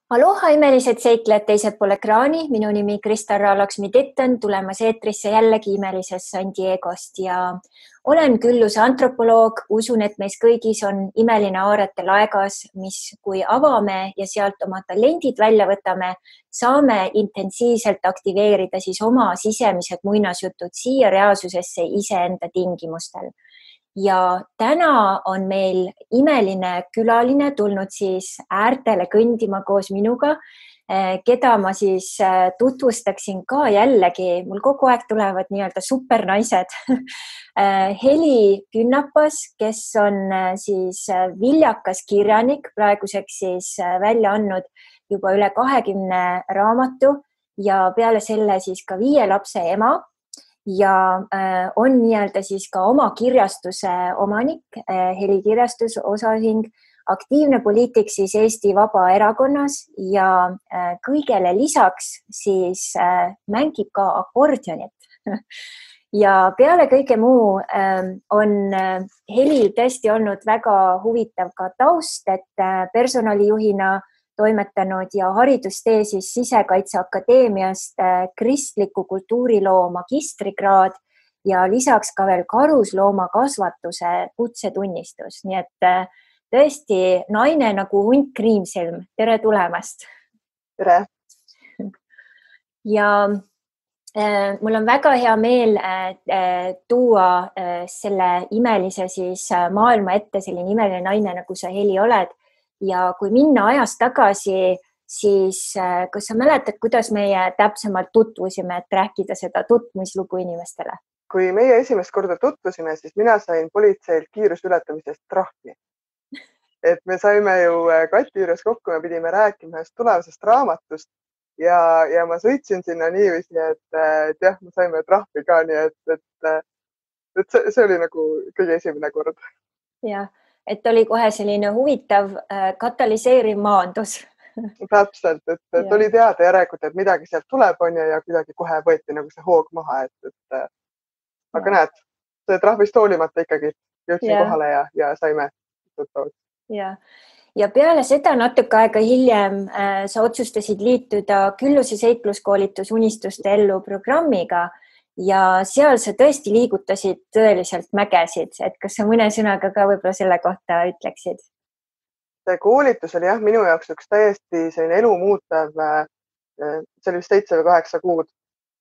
Aloha imelised seiklejad teised pool ekraani, minu nimi Krista-Ra Laksmi-Titten, tulemas eetrisse jällegi imelisest San Diegost ja olen külluse antropoloog. Usun, et meis kõigis on imeline aarete laegas, mis kui avame ja sealt oma talendid välja võtame, saame intensiivselt aktiveerida siis oma sisemised muinasjutud siia reaalsusesse iseenda tingimustel. Ja täna on meil imeline külaline tulnud siis äärtele kõndima koos minuga, keda ma siis tutvustaksin ka jällegi. Mul kogu aeg tulevad nii-öelda supernaised. Heli Künnapas, kes on siis viljakas kirjanik, praeguseks siis välja andnud juba üle 20 raamatu ja peale selle siis ka 5 lapse ema. Ja on nii-öelda siis ka oma kirjastuse omanik, Heli kirjastus osahing, aktiivne poliitik siis Eesti Vabaerakonnas ja kõigele lisaks siis mängib ka akordionit. Ja peale kõige muu on Helil tõesti olnud väga huvitav ka taust, et personalijuhina toimetanud ja haridustee siis Sisekaitseakadeemiast kristliku kultuuriloo magistrikraad ja lisaks ka veel karusloomakasvatuse kutsetunnistus. Nii et tõesti naine nagu hunt kriimsilm. Tere tulemast! Tere! Ja mul on väga hea meel tuua selle imelise siis maailma ette, selline imeline naine, nagu sa, Heli, oled. Ja kui minna ajas tagasi, siis kas sa mäletad, kuidas meie täpsemalt tutvusime, et rääkida seda tutvumislugu inimestele? Kui meie esimest korda tutvusime, siis mina sain politseilt kiirusületamisest trahvi. Et me saime ju Kati juures kokku, me pidime rääkima ühest tulevasest raamatust ja ma sõitsin sinna niiviisi, et jah, me saime trahvi ka, nii et see oli nagu kõige esimene kord. Jah. Et oli kohe selline huvitav katalüseeriv maandus. Täpselt, et oli teada järelikult, et midagi sealt tuleb on ja kuidagi kohe võeti nagu see hoog maha. Aga näed, see trahvist hoolimata ikkagi jõudsin kohale ja saime tuttavad. Ja peale seda natuke aega hiljem sa otsustasid liituda Külluse seikluskoolitus unistuste ellu programmiga. Ja seal sa tõesti liigutasid tõeliselt mägesid, et kas sa mõne sõnaga ka võib-olla selle kohta ütleksid? See koolitus oli jah, minu jaoks üks täiesti selline elu muutev, see oli vist 7 või 8 kuud.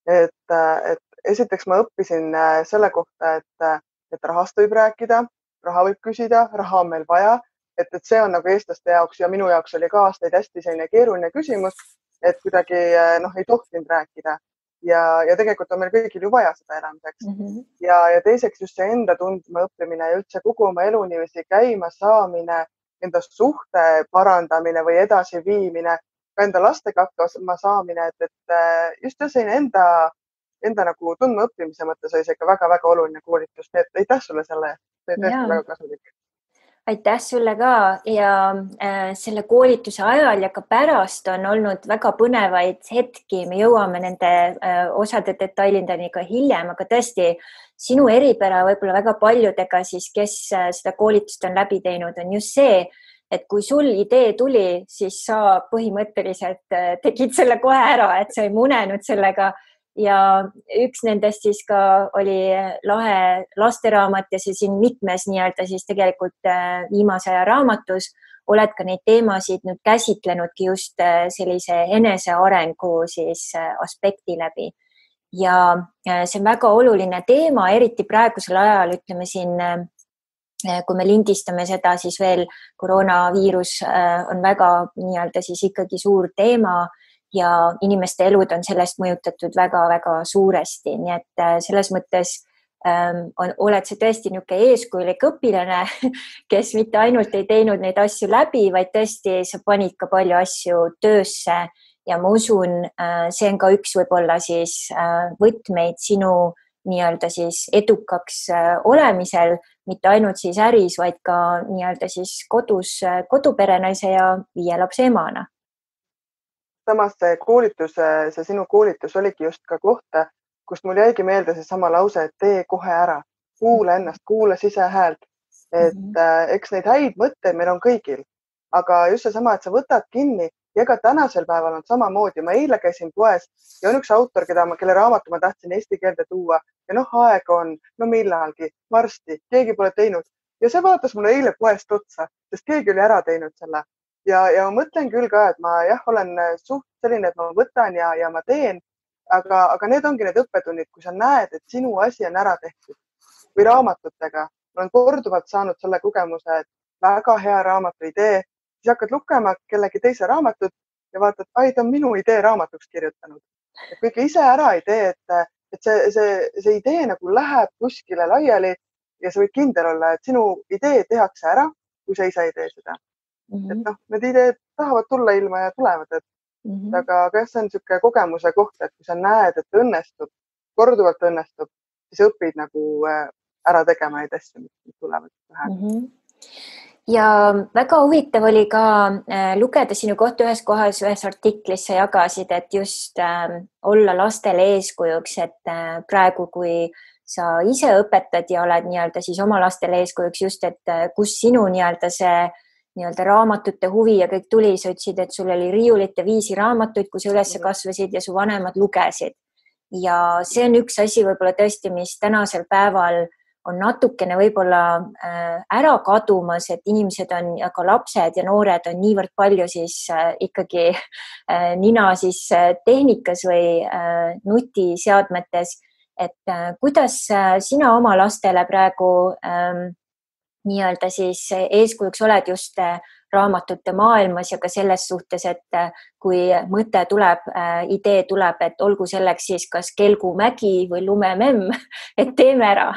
Et esiteks ma õppisin selle kohta, et rahast võib rääkida, raha võib küsida, raha on meil vaja, et see on nagu eestlaste jaoks ja minu jaoks oli ka aastaid hästi selline keeruline küsimus, et kuidagi ei tohtinud rääkida. Ja tegelikult on meil kõigil ju vaja seda elamiseks. Ja teiseks just see enda tundma õppimine ja üldse kogu oma elu niiviisi käima saamine, enda suhte parandamine või edasi viimine, ka enda lastega hakkama saamine, et just selline enda nagu tundma õppimise mõttes oli see ikka väga-väga oluline koolitus. Nii et aitäh sulle selle, see tõesti väga kasulik. Aitäh sulle ka ja selle koolituse ajal ja ka pärast on olnud väga põnevaid hetki. Me jõuame nende osade detailindani ka hiljem, aga tõesti sinu eripära võib-olla väga paljudega siis, kes seda koolitust on läbi teinud, on just see, et kui sul idee tuli, siis sa põhimõtteliselt tegid selle kohe ära, et sa ei munenud sellega. Ja üks nendest siis ka oli lahe lasteraamat ja see siin mitmes nii-öelda siis tegelikult viimase aja raamatus oled ka neid teemasid nüüd käsitlenudki just sellise enesearengu siis aspekti läbi. Ja see on väga oluline teema, eriti praegusel ajal, ütleme siin, kui me lindistame seda, siis veel koroonaviirus on väga nii-öelda siis ikkagi suur teema. Ja inimeste elud on sellest mõjutatud väga-väga suuresti. Nii et selles mõttes oled see tõesti niisugune eeskujulik õpilane, kes mitte ainult ei teinud neid asju läbi, vaid tõesti sa panid ka palju asju töösse ja ma usun, see on ka üks võib-olla siis võtmeid sinu nii-öelda siis edukaks olemisel, mitte ainult siis äris, vaid ka nii-öelda siis kodus koduperenaise ja 5 lapse emana. Samas see sinu koolitus oligi just ka kohta, kust mul jäigi meelde see sama lause, et tee kohe ära, kuule ennast, kuule sisehäält. Et eks neid häid mõtteid meil on kõigil, aga just seesama, et sa võtad kinni ja ega tänasel päeval on samamoodi. Ma eile käisin poes ja on üks autor, kelle raamatu ma tahtsin eesti keelde tuua ja aeg on, millalgi, varsti, keegi pole teinud. Ja see vaatas mulle eile poest otsa, sest keegi oli ära teinud selle. Ja ma mõtlen küll ka, et ma olen suht selline, et ma võtan ja ma teen, aga need ongi need õppetunnid, kui sa näed, et sinu asi on ära tehtud. Või raamatutega. Ma olen korduvalt saanud selle kogemuse, et väga hea raamatu idee, siis hakkad lugema kellegi teise raamatut ja vaatad, ai, ta on minu idee raamatuks kirjutanud. Et kui ikka ise ära ei tee, et see idee nagu läheb kuskile laiali ja sa võid kindel olla, et sinu idee tehakse ära, kui sa ise ei tee seda. Et need ideed tahavad tulla ilma ja tulevad, aga jah, see on niisugune kogemuse koht, et kui sa näed, et õnnestub, korduvalt õnnestub, siis õpid nagu ära tegema neid asju, mis tulevad. Ja väga huvitav oli ka lugeda sinu kohta ühes artiklis sa jagasid, et just olla lastele eeskujuks, et praegu, kui sa ise õpetad ja oled nii-öelda siis oma lastele eeskujuks just, et kus sinu nii-öelda see nii-öelda raamatute huvi ja kõik tuli, sa ütlesid, et sul oli riiulite 5 raamatuid, kui sa üles kasvasid ja su vanemad lugesid. Ja see on üks asi võib-olla tõesti, mis tänasel päeval on natukene võib-olla ära kadumas, et inimesed on ja ka lapsed ja noored on niivõrd palju siis ikkagi nina siis tehnikas või nutiseadmetes, et kuidas sina oma lastele praegu nii-öelda siis eeskujuks oled just raamatute maailmas ja ka selles suhtes, et kui mõte tuleb, idee tuleb, et olgu selleks siis kas kelgumägi või lumememm, et teeme ära.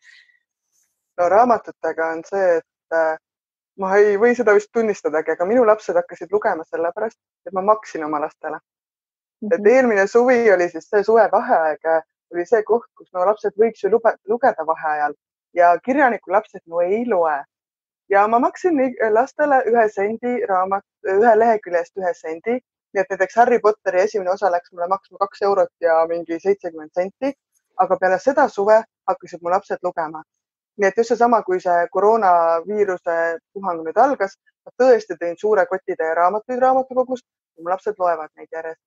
No raamatutega on see, et ma ei või seda vist tunnistadagi, aga minu lapsed hakkasid lugema sellepärast, et ma maksin oma lastele. Et eelmine suvi oli siis see suvevaheaeg, oli see koht, kus lapsed võiks ju lugeda vaheajal ja kirjaniku lapsed ei loe. Ja ma maksin lastele 1 sendi ühe lehekülje eest 1 sendi, nii et näiteks Harry Potteri esimene osa läks mulle maksma 2 eurot ja mingi 70 senti, aga peale seda suve hakkasid mu lapsed lugema. Nii et just seesama, kui see koroonaviiruse puhang nüüd algas, ma tõesti tõin suure kotitäie raamatuid raamatukogust ja mu lapsed loevad neid järjest.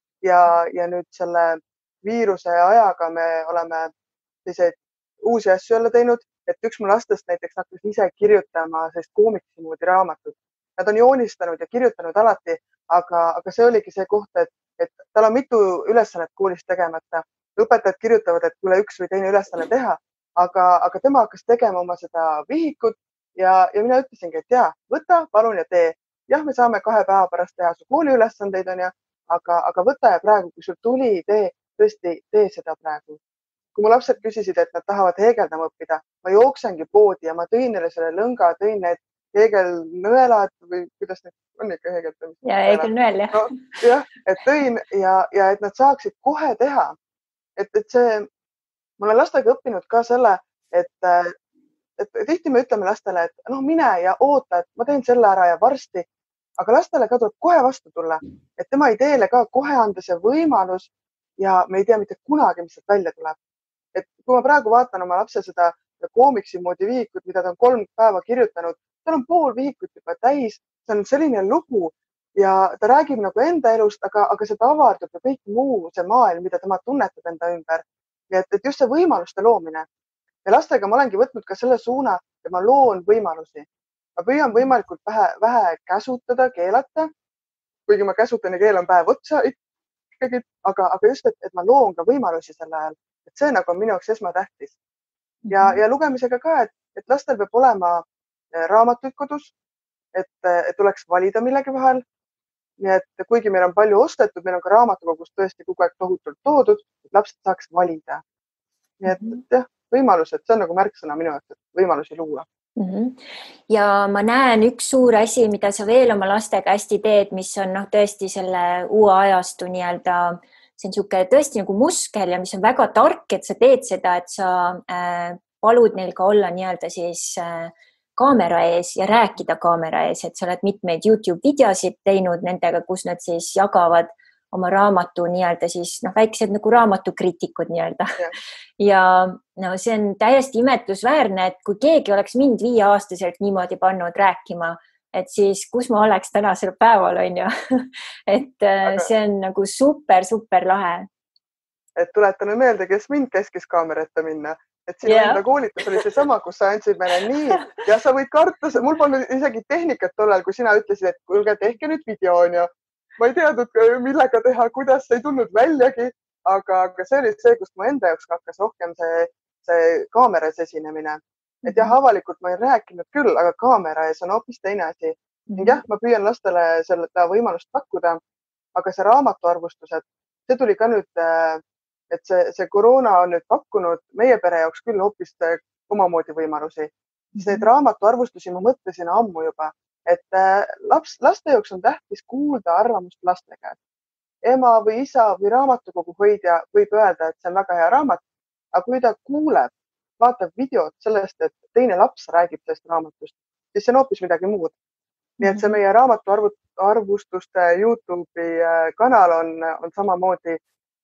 Ja nüüd selle viiruse ajaga me oleme selliseid uusi asju jälle teinud, et üks mu lastest näiteks hakkas ise kirjutama sellist koomiksi moodi raamatut. Nad on joonistanud ja kirjutanud alati, aga see oligi see koht, et tal on mitu ülesannet koolis tegemata. Õpetajad kirjutavad, et tule üks või teine ülesanne teha, aga tema hakkas tegema oma seda vihikut ja mina ütlesingi, et jaa, võta, palun ja tee. Jah, me saame 2 päeva pärast teha su kooliülesandeid, aga võta ja praegu, kui sul tuli idee, tõesti tee seda praegu. Kui mu lapsed küsisid, et nad tahavad heegeldama õppida, ma jooksengi poodi ja ma tõin neile selle lõnga, tõin need heegelnõelad või kuidas need on ikka heegeldamist? Ja heegelnõel, jah. No, jah, et tõin ja et nad saaksid kohe teha. Et see, ma olen lastega õppinud ka selle, et tihti me ütleme lastele, et mine ja oota, et ma teen selle ära ja varsti, aga lastele ka tuleb kohe vastu tulla, et tema ideele ka kohe anda see võimalus ja me ei tea mitte kunagi, mis sealt välja tuleb. Et kui ma praegu vaatan oma lapse seda koomiksi moodi vihikut, mida ta on 3 päeva kirjutanud, tal on pool vihikut juba täis, see on selline lugu ja ta räägib nagu enda elust, aga seda avardub ja kõik muu see maailm, mida tema tunnetab enda ümber. Et just see võimaluste loomine. Ja lastega ma olengi võtnud ka selle suuna, et ma loon võimalusi. Ma püüan võimalikult vähe käsutada, keelata, kuigi ma käsutan ja keelan päev otsa ikkagi, aga just, et ma loon ka võimalusi selle ajal. Et see nagu on minu jaoks esmatähtis. Ja lugemisega ka, et lastel peab olema raamatuid kodus, et tuleks valida millegi vahel. Nii et kuigi meil on palju ostetud, meil on ka raamatukogust tõesti kogu aeg tohutult toodud, et lapsed saaks valida. Nii et jah, võimalused, see on nagu märksõna minu jaoks, et võimalusi luua. Ja ma näen üks suur asi, mida sa veel oma lastega hästi teed, mis on tõesti selle uue ajastu nii-öelda, see on niisugune tõesti nagu muskel ja mis on väga tark, et sa teed seda, et sa palud neil ka olla nii-öelda siis kaamera ees ja rääkida kaamera ees, et sa oled mitmeid YouTube videosid teinud nendega, kus nad siis jagavad oma raamatu nii-öelda siis väiksed nagu raamatukriitikud nii-öelda. Ja see on täiesti imetlusväärne, et kui keegi oleks mind 5-aastaselt niimoodi pannud rääkima, et siis kus ma oleks tänasel päeval, on ju. et see on nagu super lahe. Et tuletame meelde, kes mind käskis kaamera ette minna. Et sinu enda koolitus oli seesama, kus sa andsid meile nii ja sa võid karta, mul polnud isegi tehnikat tollal, kui sina ütlesid, et kuulge, tehke nüüd video on ju. Ma ei teadnud, millega teha, kuidas ei tulnud väljagi, aga see oli see, kus mu enda jaoks hakkas rohkem see kaameras esinemine. Et jah, avalikult ma ei rääkinud küll, aga kaamera ees on hoopis teine asi. Jah, ma püüan lastele seda võimalust pakkuda, aga see raamatuarvustused, see tuli ka nüüd, et see koroona on nüüd pakkunud meie pere jaoks küll hoopis omamoodi võimalusi. Neid raamatuarvustusi ma mõtlesin ammu juba, et laste jaoks on tähtis kuulda arvamust laste käest. Ema või isa või raamatukogu hoidja võib öelda, et see on väga hea raamat, aga kui ta kuuleb, vaatab videot sellest, et teine laps räägib sellest raamatust, siis see on hoopis midagi muud. Nii et see meie raamatuarvustuste YouTube'i kanal on samamoodi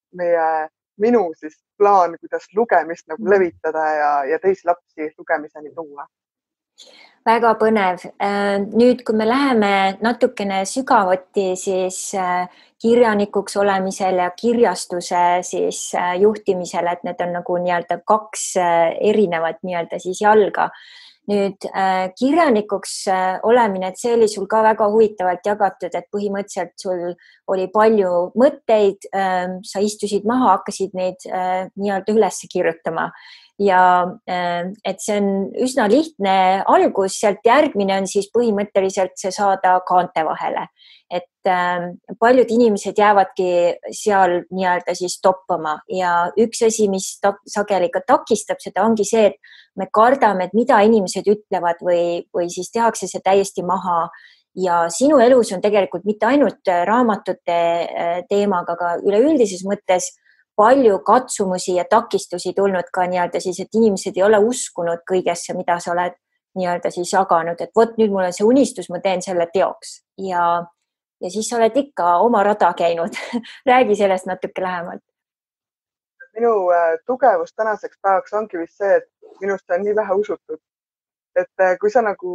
minu siis plaan, kuidas lugemist nagu levitada ja teisi lapsi lugemiseni tuua. Väga põnev. Nüüd, kui me läheme natukene sügavuti siis kirjanikuks olemisel ja kirjastuse siis juhtimisel, et need on nagu nii-öelda 2 erinevat nii-öelda siis jalga. Nüüd kirjanikuks olemine, et see oli sul ka väga huvitavalt jagatud, et põhimõtteliselt sul oli palju mõtteid, sa istusid maha, hakkasid neid nii-öelda üles kirjutama ja et see on üsna lihtne algus, sealt järgmine on siis põhimõtteliselt see saada kaante vahele. Et paljud inimesed jäävadki seal nii-öelda siis toppama ja üks asi, mis sageli ka takistab seda, ongi see, et me kardame, et mida inimesed ütlevad või siis tehakse see täiesti maha. Ja sinu elus on tegelikult mitte ainult raamatute teemaga, aga üleüldises mõttes palju katsumusi ja takistusi tulnud ka nii-öelda siis, et inimesed ei ole uskunud kõigesse, mida sa oled nii-öelda siis jaganud, et vot nüüd mul on see unistus, ma teen selle teoks ja siis sa oled ikka oma rada käinud. Räägi sellest natuke lähemalt. Minu tugevus tänaseks päevaks ongi vist see, et minust on nii vähe usutud. Et kui sa nagu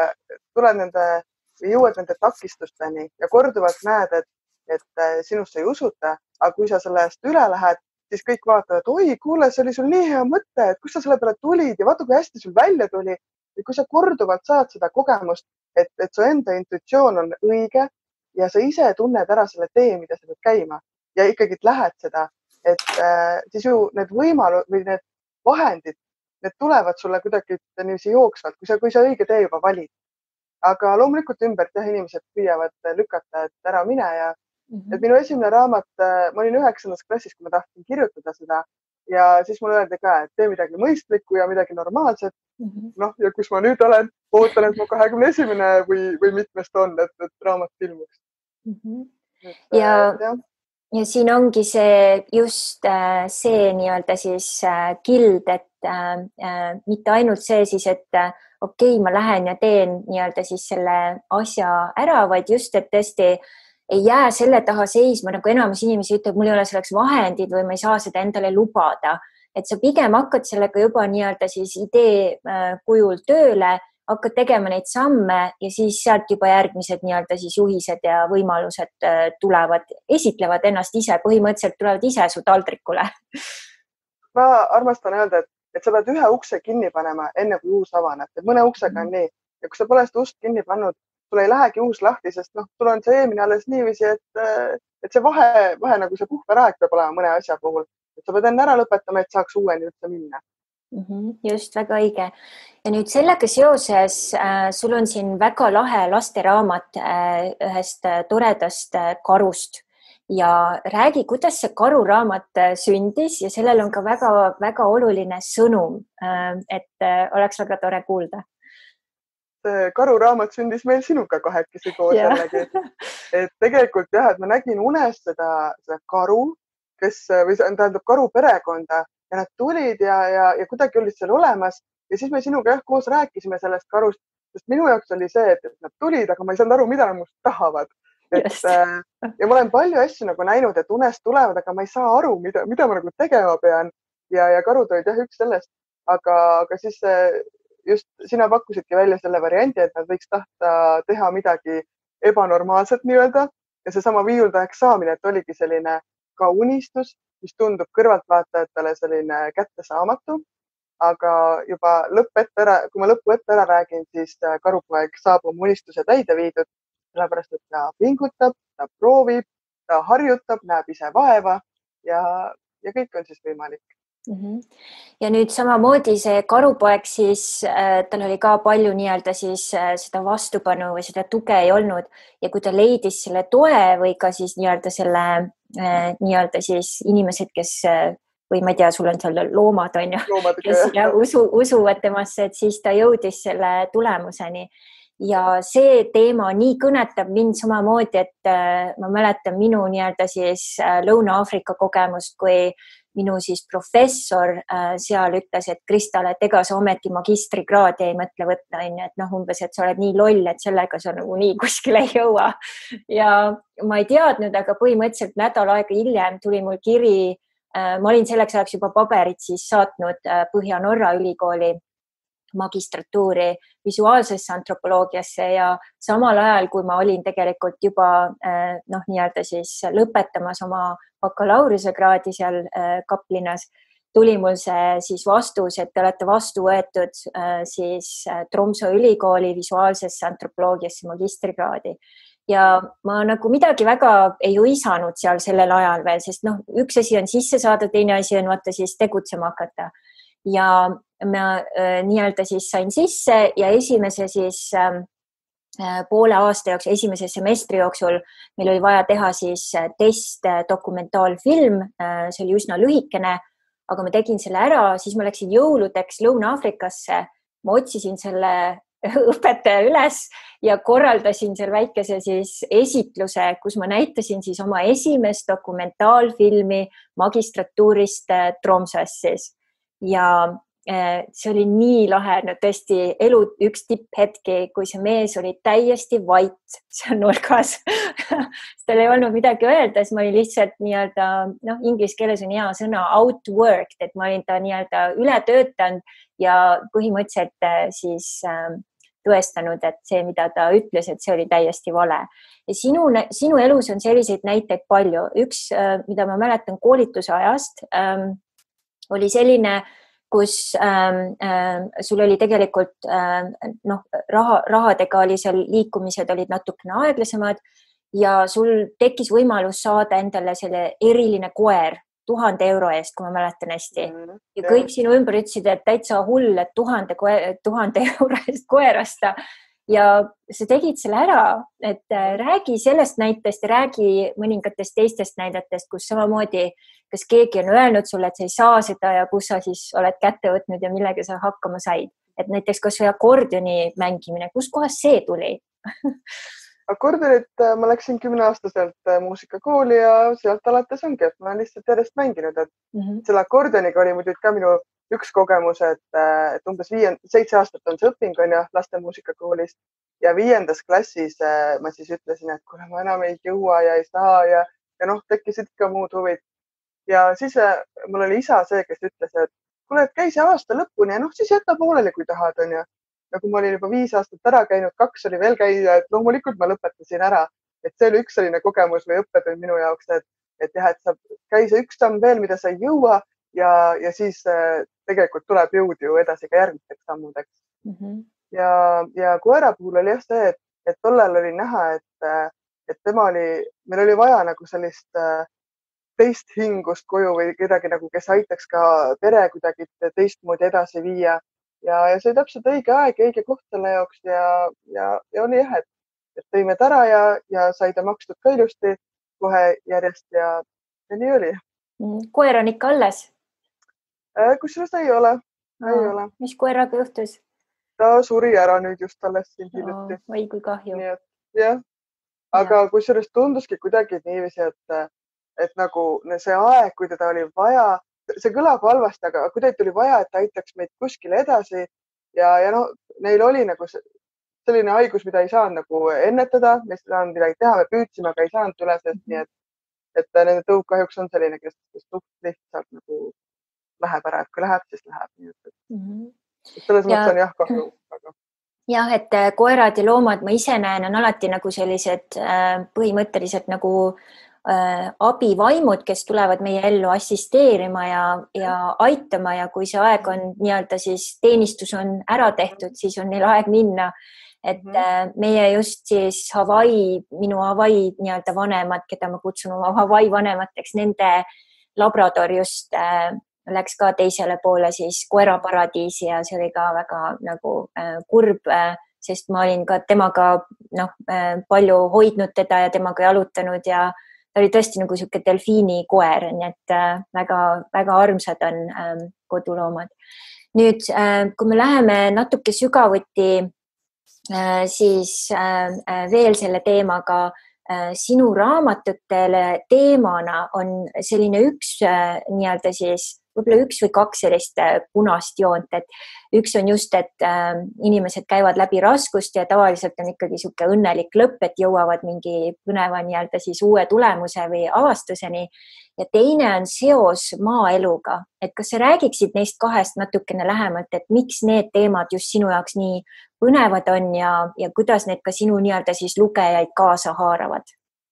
jõuad nende takistusteni ja korduvalt näed, et sinusse ei usuta, aga kui sa sellest üle lähed, siis kõik vaatavad, oi, kuule, see oli sul nii hea mõte, et kus sa selle peale tulid ja vaata, kui hästi sul välja tuli. Ja kui sa korduvalt saad seda kogemust, et su enda intuitsioon on õige ja sa ise tunned ära selle tee, mida sa pead käima ja ikkagi lähed seda, et siis ju need võimalused või need vahendid, need tulevad sulle kuidagi niiviisi jooksvalt, kui sa õige tee juba valid. Aga loomulikult ümbert inimesed püüavad lükata, et ära mine ja et minu esimene raamat, ma olin 9. klassis, kui ma tahtsin kirjutada seda ja siis mulle öeldi ka, et tee midagi mõistlikku ja midagi normaalset. Noh, ja kus ma nüüd olen, ootan, et mu 21. või mitmest on, et raamat filmuks. Ja siin ongi see just see nii-öelda siis kild, et mitte ainult see siis, et okei, ma lähen ja teen nii-öelda siis selle asja ära, vaid just, et tõesti ei jää selle taha seisma, nagu enamus inimesi ütleb, mul ei ole selleks vahendid või ma ei saa seda endale lubada. Et sa pigem hakkad sellega juba nii-öelda siis idee kujul tööle, hakkad tegema neid samme ja siis sealt juba järgmised nii-öelda siis juhised ja võimalused tulevad, esitlevad ennast ise, põhimõtteliselt tulevad ise su taldrikule. Ma armastan öelda, et sa pead ühe ukse kinni panema enne kui uus avaneb. Et mõne uksega on nii. Ja kui sa pole seda ust kinni pannud, sul ei lähegi uus lahti, sest sul on see eelmine alles niiviisi, et see vahe nagu see puhveraeg peab olema mõne asja puhul. Et sa pead enne ära lõpetama, et saaks uueni üldse minna. Just, väga õige. Ja nüüd sellega seoses sul on siin väga lahe lasteraamat ühest toredast karust ja räägi, kuidas see karuraamat sündis ja sellel on ka väga oluline sõnum, et oleks väga tore kuulda. See karuraamat sündis meil sinuga kahekesi koos jällegi. Et tegelikult jah, et ma nägin unes seda karu, või tähendab karu perekonda ja nad tulid ja kuidagi olid seal olemas ja siis me sinuga koos rääkisime sellest karust, sest minu jaoks oli see, et nad tulid, aga ma ei saanud aru, mida nad must tahavad. Ja ma olen palju asju nagu näinud, et unest tulevad, aga ma ei saa aru, mida ma nagu tegema pean ja karud olid jah üks sellest, aga siis just sina pakkusidki välja selle variandi, et nad võiks tahta teha midagi ebanormaalset nii-öelda ja seesama viiuldajaks saamine, et oligi selline ka unistus, mis tundub kõrvaltvaatajatele selline kättesaamatu, aga juba kui ma lõpu ette ära räägin, siis karupoeg saab oma unistuse täide viidud, sellepärast, et ta pingutab, ta proovib, ta harjutab, näeb ise vaeva ja kõik on siis võimalik. Ja nüüd samamoodi see karupoeg siis, tal oli ka palju nii-öelda siis seda vastupanu või seda tuge ei olnud ja kui ta leidis selle toe või ka siis nii-öelda selle nii-öelda siis inimesed, kes või ma ei tea, sul on seal loomad, on ju, kes usuvad temasse, et siis ta jõudis selle tulemuseni. Ja see teema nii kõnetab mind samamoodi, et ma mäletan minu nii-öelda siis Lõuna-Aafrika kogemust, kui minu siis professor seal ütles, et Kristale, et ega sa ometi magistrikraadi ei mõtle võtta, et umbes, et sa oled nii loll, et sellega sa nagu nii kuskile ei jõua. Ja ma ei teadnud, aga põhimõtteliselt nädal aega hiljem tuli mul kiri, ma olin selleks ajaks juba paberid siis saatnud Põhja-Norra ülikooli magistratuuri visuaalsesse antropoloogiasse ja samal ajal, kui ma olin tegelikult juba nii-öelda siis lõpetamas oma bakalaureusekraadi seal Kaplinas, tuli mul see siis vastus, et te olete vastu võetud siis Tromsø ülikooli visuaalsesse antropoloogiasse magistrikraadi. Ja ma nagu midagi väga ei hõisanud seal sellel ajal veel, sest üks asi on sisse saada, teine asi on vaata siis tegutsema hakata. Ja ma nii-öelda siis sain sisse ja esimese siis poole aasta jooksul, esimese semestri jooksul meil oli vaja teha siis test dokumentaalfilm, see oli üsna lühikene, aga ma tegin selle ära, siis ma läksin jõuludeks Lõuna-Aafrikasse, ma otsisin selle õpetaja üles ja korraldasin seal väikese siis esitluse, kus ma näitasin siis oma esimest dokumentaalfilmi magistratuurist Tromsøs siis. Ja see oli nii lahe, tõesti elu üks tipphetki, kui see mees oli täiesti vait seal nurgas. Tal ei olnud midagi öelda, siis ma olin lihtsalt nii-öelda, inglise keeles on hea sõna outworked, et ma olin ta nii-öelda üle töötanud ja põhimõtteliselt siis tõestanud, et see, mida ta ütles, et see oli täiesti vale. Ja sinu elus on selliseid näiteid palju. Üks, mida ma mäletan koolituse ajast, oli selline, kus sul oli tegelikult rahadega oli seal liikumised olid natukene aeglasemad ja sul tekkis võimalus saada endale selle eriline koer 1000 euro eest, kui ma mäletan hästi. Ja kõik sinu ümber ütlesid, et täitsa hull, et 1000 euro eest koerasta. Ja sa tegid selle ära, et räägi sellest näitest ja räägi mõningatest teistest näidetest, kus samamoodi, kas keegi on öelnud sulle, et sa ei saa seda ja kus sa siis oled kätte võtnud ja millega sa hakkama said. Et näiteks kas või akordioni mängimine, kus kohas see tuli? Akordionit ma läksin 10-aastaselt muusikakooli ja sealt alates ongi, et ma olen lihtsalt järjest mänginud. Selle akordioniga oli muidugi ka minu üks kogemus, et umbes 7 aastat on see õping on ja laste muusikakoolis ja 5. klassis ma siis ütlesin, et kuule, ma enam ei jõua ja ei saa ja tekkisid ikka muud huvid. Ja siis mul oli isa see, kes ütles, et kuule, et käi see aasta lõpuni ja siis jäta pooleli, kui tahad on ja. Ja kui ma olin juba 5 aastat ära käinud, 2 oli veel käia, et loomulikult ma lõpetasin ära. Et see oli üks selline kogemus või õppetund minu jaoks, et sa käi see üks samm veel, mida sa ei jõua ja siis tegelikult tuleb jõud ju edasi ka järgmisteks sammudeks. Ja koera puhul oli jah see, et tollel oli näha, et meil oli vaja nagu sellist teist hingust koju või kedagi nagu, kes aitaks ka pere kuidagi teistmoodi edasi viia. Ja see oli täpselt õige aeg, õige koht selle jaoks ja oli jah, et tõime ta ära ja sai ta makstud ka ilusti kohe järjest ja nii oli. Koer on ikka alles? Kusjuures ei ole. Mis koeraga juhtus? Ta suri ära nüüd just alles siin hiljuti. Oi, kui kahju. Jah, aga kusjuures tunduski kuidagi niiviisi, et nagu see aeg, kui teda oli vaja, see kõlab halvasti, aga kuidagi tuli vaja, et ta aitaks meid kuskile edasi ja neil oli nagu selline haigus, mida ei saanud nagu ennetada, me ei saanud midagi teha, me püüdsime, aga ei saanud üle sest, nii et nende tõuk kahjuks on selline, kes suht lihtsalt nagu läheb ära, et kui läheb, siis läheb. Selles mõttes on jah kahju. Jah, et koerad ja loomad ma ise näen, on alati nagu sellised põhimõtteliselt nagu abivaimud, kes tulevad meie ellu assisteerima ja aitama ja kui see aeg on nii-öelda siis teenistus on ära tehtud, siis on neil aeg minna. Et meie just siis minu Hawaii nii-öelda vanemad, keda ma kutsun oma Hawaii vanemateks, nende labrador just läks ka teisele poole siis koeraparadiisi ja see oli ka väga nagu kurb, sest ma olin ka temaga palju hoidnud teda ja temaga jalutanud ja ta oli tõesti nagu siuke delfiini koer, nii et väga armsad on koduloomad. Nüüd, kui me läheme natuke sügavuti, siis veel selle teemaga sinu raamatutele teemana on selline üks nii-öelda siis võib-olla üks või kaks sellist punast joont, et üks on just, et inimesed käivad läbi raskust ja tavaliselt on ikkagi siuke õnnelik lõpp, et jõuavad mingi põneva nii-öelda siis uue tulemuse või avastuseni. Ja teine on seos maaeluga, et kas sa räägiksid neist kahest natukene lähemalt, et miks need teemad just sinu jaoks nii põnevad on ja kuidas need ka sinu nii-öelda siis lugejaid kaasa haaravad?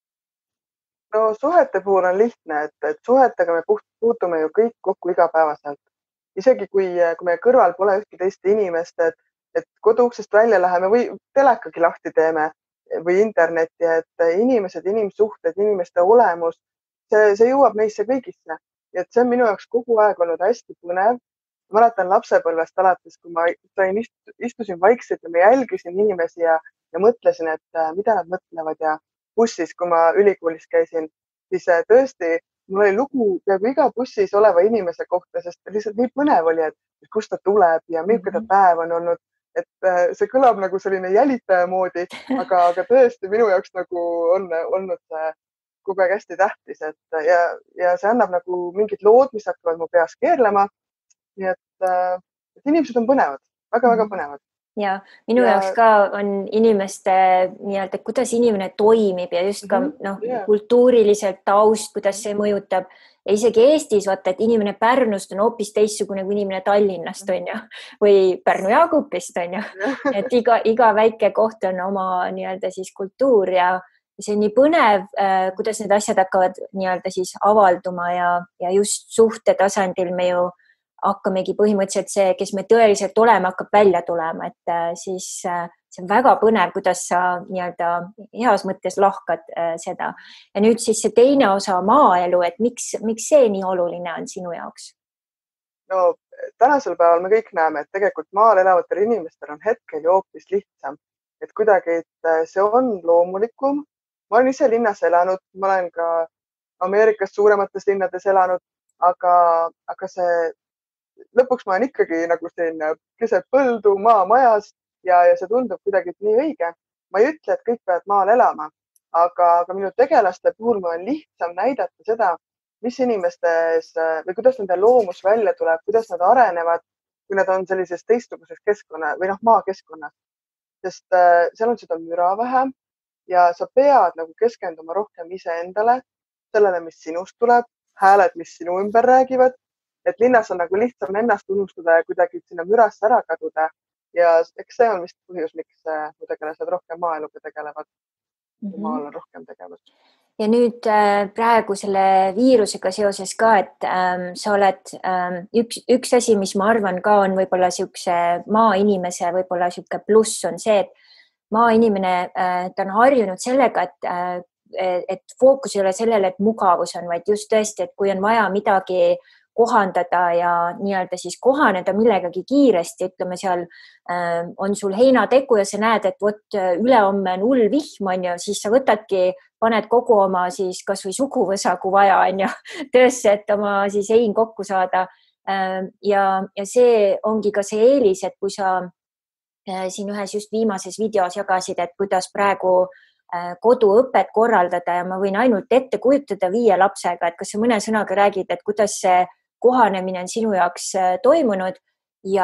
No suhete puhul on lihtne, et suhetega me puutume ju kõik kokku igapäevaselt. Isegi kui meie kõrval pole ühtki teist inimest, et koduuksest välja läheme või telekagi lahti teeme või internetti, et inimesed, inimsuhted, inimeste olemus, see jõuab meisse kõigisse. Et see on minu jaoks kogu aeg olnud hästi põnev. Mäletan lapsepõlvest alates, kui ma istusin vaikselt ja ma jälgisin inimesi ja mõtlesin, et mida nad mõtlevad ja bussis, kui ma ülikoolis käisin, siis tõesti mul oli lugu peaaegu iga bussis oleva inimese kohta, sest lihtsalt nii põnev oli, et kust ta tuleb ja milline ta päev on olnud. Et see kõlab nagu selline jälitaja moodi, aga tõesti minu jaoks nagu on olnud see kogu aeg hästi tähtis, et ja see annab nagu mingid lood, mis hakkavad mu peas keerlema. Nii et inimesed on põnevad, väga-väga põnevad. Ja minu jaoks ka on inimeste nii-öelda, kuidas inimene toimib ja just ka kultuuriliselt taust, kuidas see mõjutab. Ja isegi Eestis vaata, et inimene Pärnust on hoopis teistsugune kui inimene Tallinnast on ju, või Pärnu-Jaagupist on ju. Et iga väike koht on oma nii-öelda siis kultuur ja see on nii põnev, kuidas need asjad hakkavad nii-öelda siis avalduma ja just suhte tasandil me ju hakkamegi põhimõtteliselt see, kes me tõeliselt oleme, hakkab välja tulema, et siis see on väga põnev, kuidas sa nii-öelda heas mõttes lahkad seda. Ja nüüd siis see teine osa maaelu, et miks see nii oluline on sinu jaoks? No tänasel päeval me kõik näeme, et tegelikult maal elavatel inimestel on hetkel ju hoopis lihtsam, et kuidagi see on loomulikum. Ma olen ise linnas elanud, ma olen ka Ameerikas suuremates linnades elanud, aga see lõpuks ma olen ikkagi nagu selline keset põldu maamajas ja see tundub kuidagi nii õige. Ma ei ütle, et kõik peavad maal elama, aga minu tegelaste puhul ma on lihtsam näidata seda, mis inimestes või kuidas nende loomus välja tuleb, kuidas nad arenevad, kui nad on sellises teistsuguses keskkonna või maakeskkonnas. Sest seal on seda müra vähem ja sa pead nagu keskenduma rohkem iseendale, sellele, mis sinust tuleb, hääled, mis sinu ümber räägivad. Et linnas on nagu lihtsam ennast unustada ja kuidagi sinna mürasse ära kaduda. Ja eks see on vist põhjus, miks mu tegelased rohkem maaeluga tegelevad. Maal on rohkem tegevust. Ja nüüd praegu selle viirusega seoses ka, et sa oled üks asi, mis ma arvan ka on võib-olla siukse maainimese võib-olla siuke pluss on see, et maainimene, ta on harjunud sellega, et fookus ei ole sellele, et mugavus on, vaid just tõesti, et kui on vaja midagi kohandada ja nii-öelda siis kohaneda millegagi kiiresti, ütleme seal on sul heinateku ja sa näed, et vot ülehomme on hull vihm on ju, siis sa võtadki, paned kogu oma siis kas või suguvõsa, kui vaja on ju, töösse, et oma siis hein kokku saada. Ja see ongi ka see eelis, et kui sa siin ühes just viimases videos jagasid, et kuidas praegu koduõpet korraldada ja ma võin ainult ette kujutada 5 lapsega, et kas sa mõne sõnaga räägid, et kuidas see kohanemine on sinu jaoks toimunud ja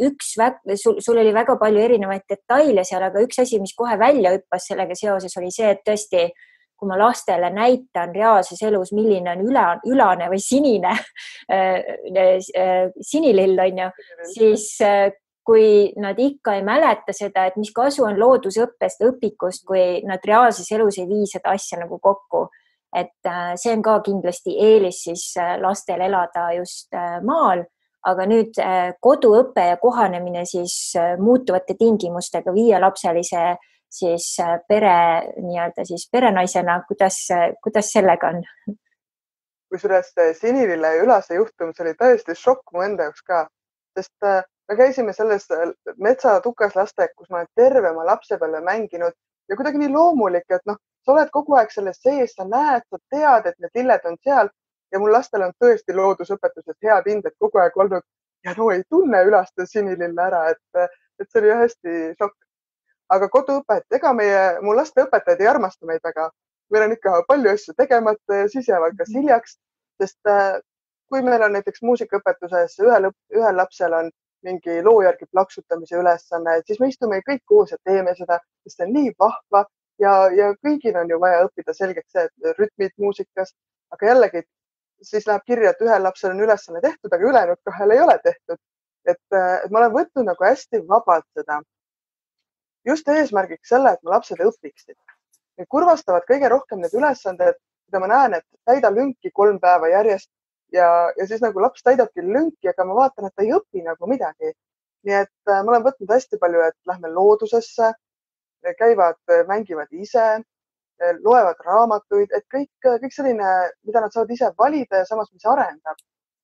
sul oli väga palju erinevaid detaile seal, aga üks asi, mis kohe välja hüppas sellega seoses oli see, et tõesti, kui ma lastele näitan reaalses elus, milline on ülane või sinine sinilill on ju, siis kui nad ikka ei mäleta seda, et mis kasu on loodusõppest, õpikust, kui nad reaalses elus ei vii seda asja nagu kokku. Et see on ka kindlasti eelis siis lastel elada just maal, aga nüüd koduõpe ja kohanemine siis muutuvate tingimustega 5-lapselise siis pere nii-öelda siis perenaisena, kuidas sellega on? Kusjuures Sinilille ja Ülase juhtum, see oli täiesti šokk mu enda jaoks ka, sest me käisime selles metsa tukaslastek, kus ma olen terve oma lapsepõlve mänginud ja kuidagi nii loomulik, et noh, sa oled kogu aeg selles sees, sa näed, sa tead, et need lilled on seal ja mul lastel on tõesti loodusõpetuses head hinded kogu aeg olnud ja no ei tunne Ülast ja Sinilille ära, et see oli hästi šokk. Aga koduõpet, ega mu laste õpetajad ei armasta meid väga. Meil on ikka palju asju tegemata ja siis jäävad kas hiljaks, sest kui meil on näiteks muusikaõpetuses ühel lapsel on mingi loo järgi plaksutamise ülesanne, siis me istume kõik koos ja teeme seda, sest see on nii vahva ja kõigil on ju vaja õppida selgeks see, et rütmid muusikas, aga jällegi siis läheb kirja, et ühel lapsel on ülesanne tehtud, aga ülejäänud 2 ei ole tehtud. Et ma olen võtnud nagu hästi vabalt seda. Just eesmärgiks selle, et mu lapsed õpiksid. Neid kurvastavad kõige rohkem need ülesanded, mida ma näen, et täida lünki 3 päeva järjest ja siis nagu laps täidabki lünki, aga ma vaatan, et ta ei õpi nagu midagi. Nii et ma olen võtnud hästi palju, et lähme loodusesse, käivad, mängivad ise, loevad raamatuid, et kõik selline, mida nad saavad ise valida ja samas, mis arendab.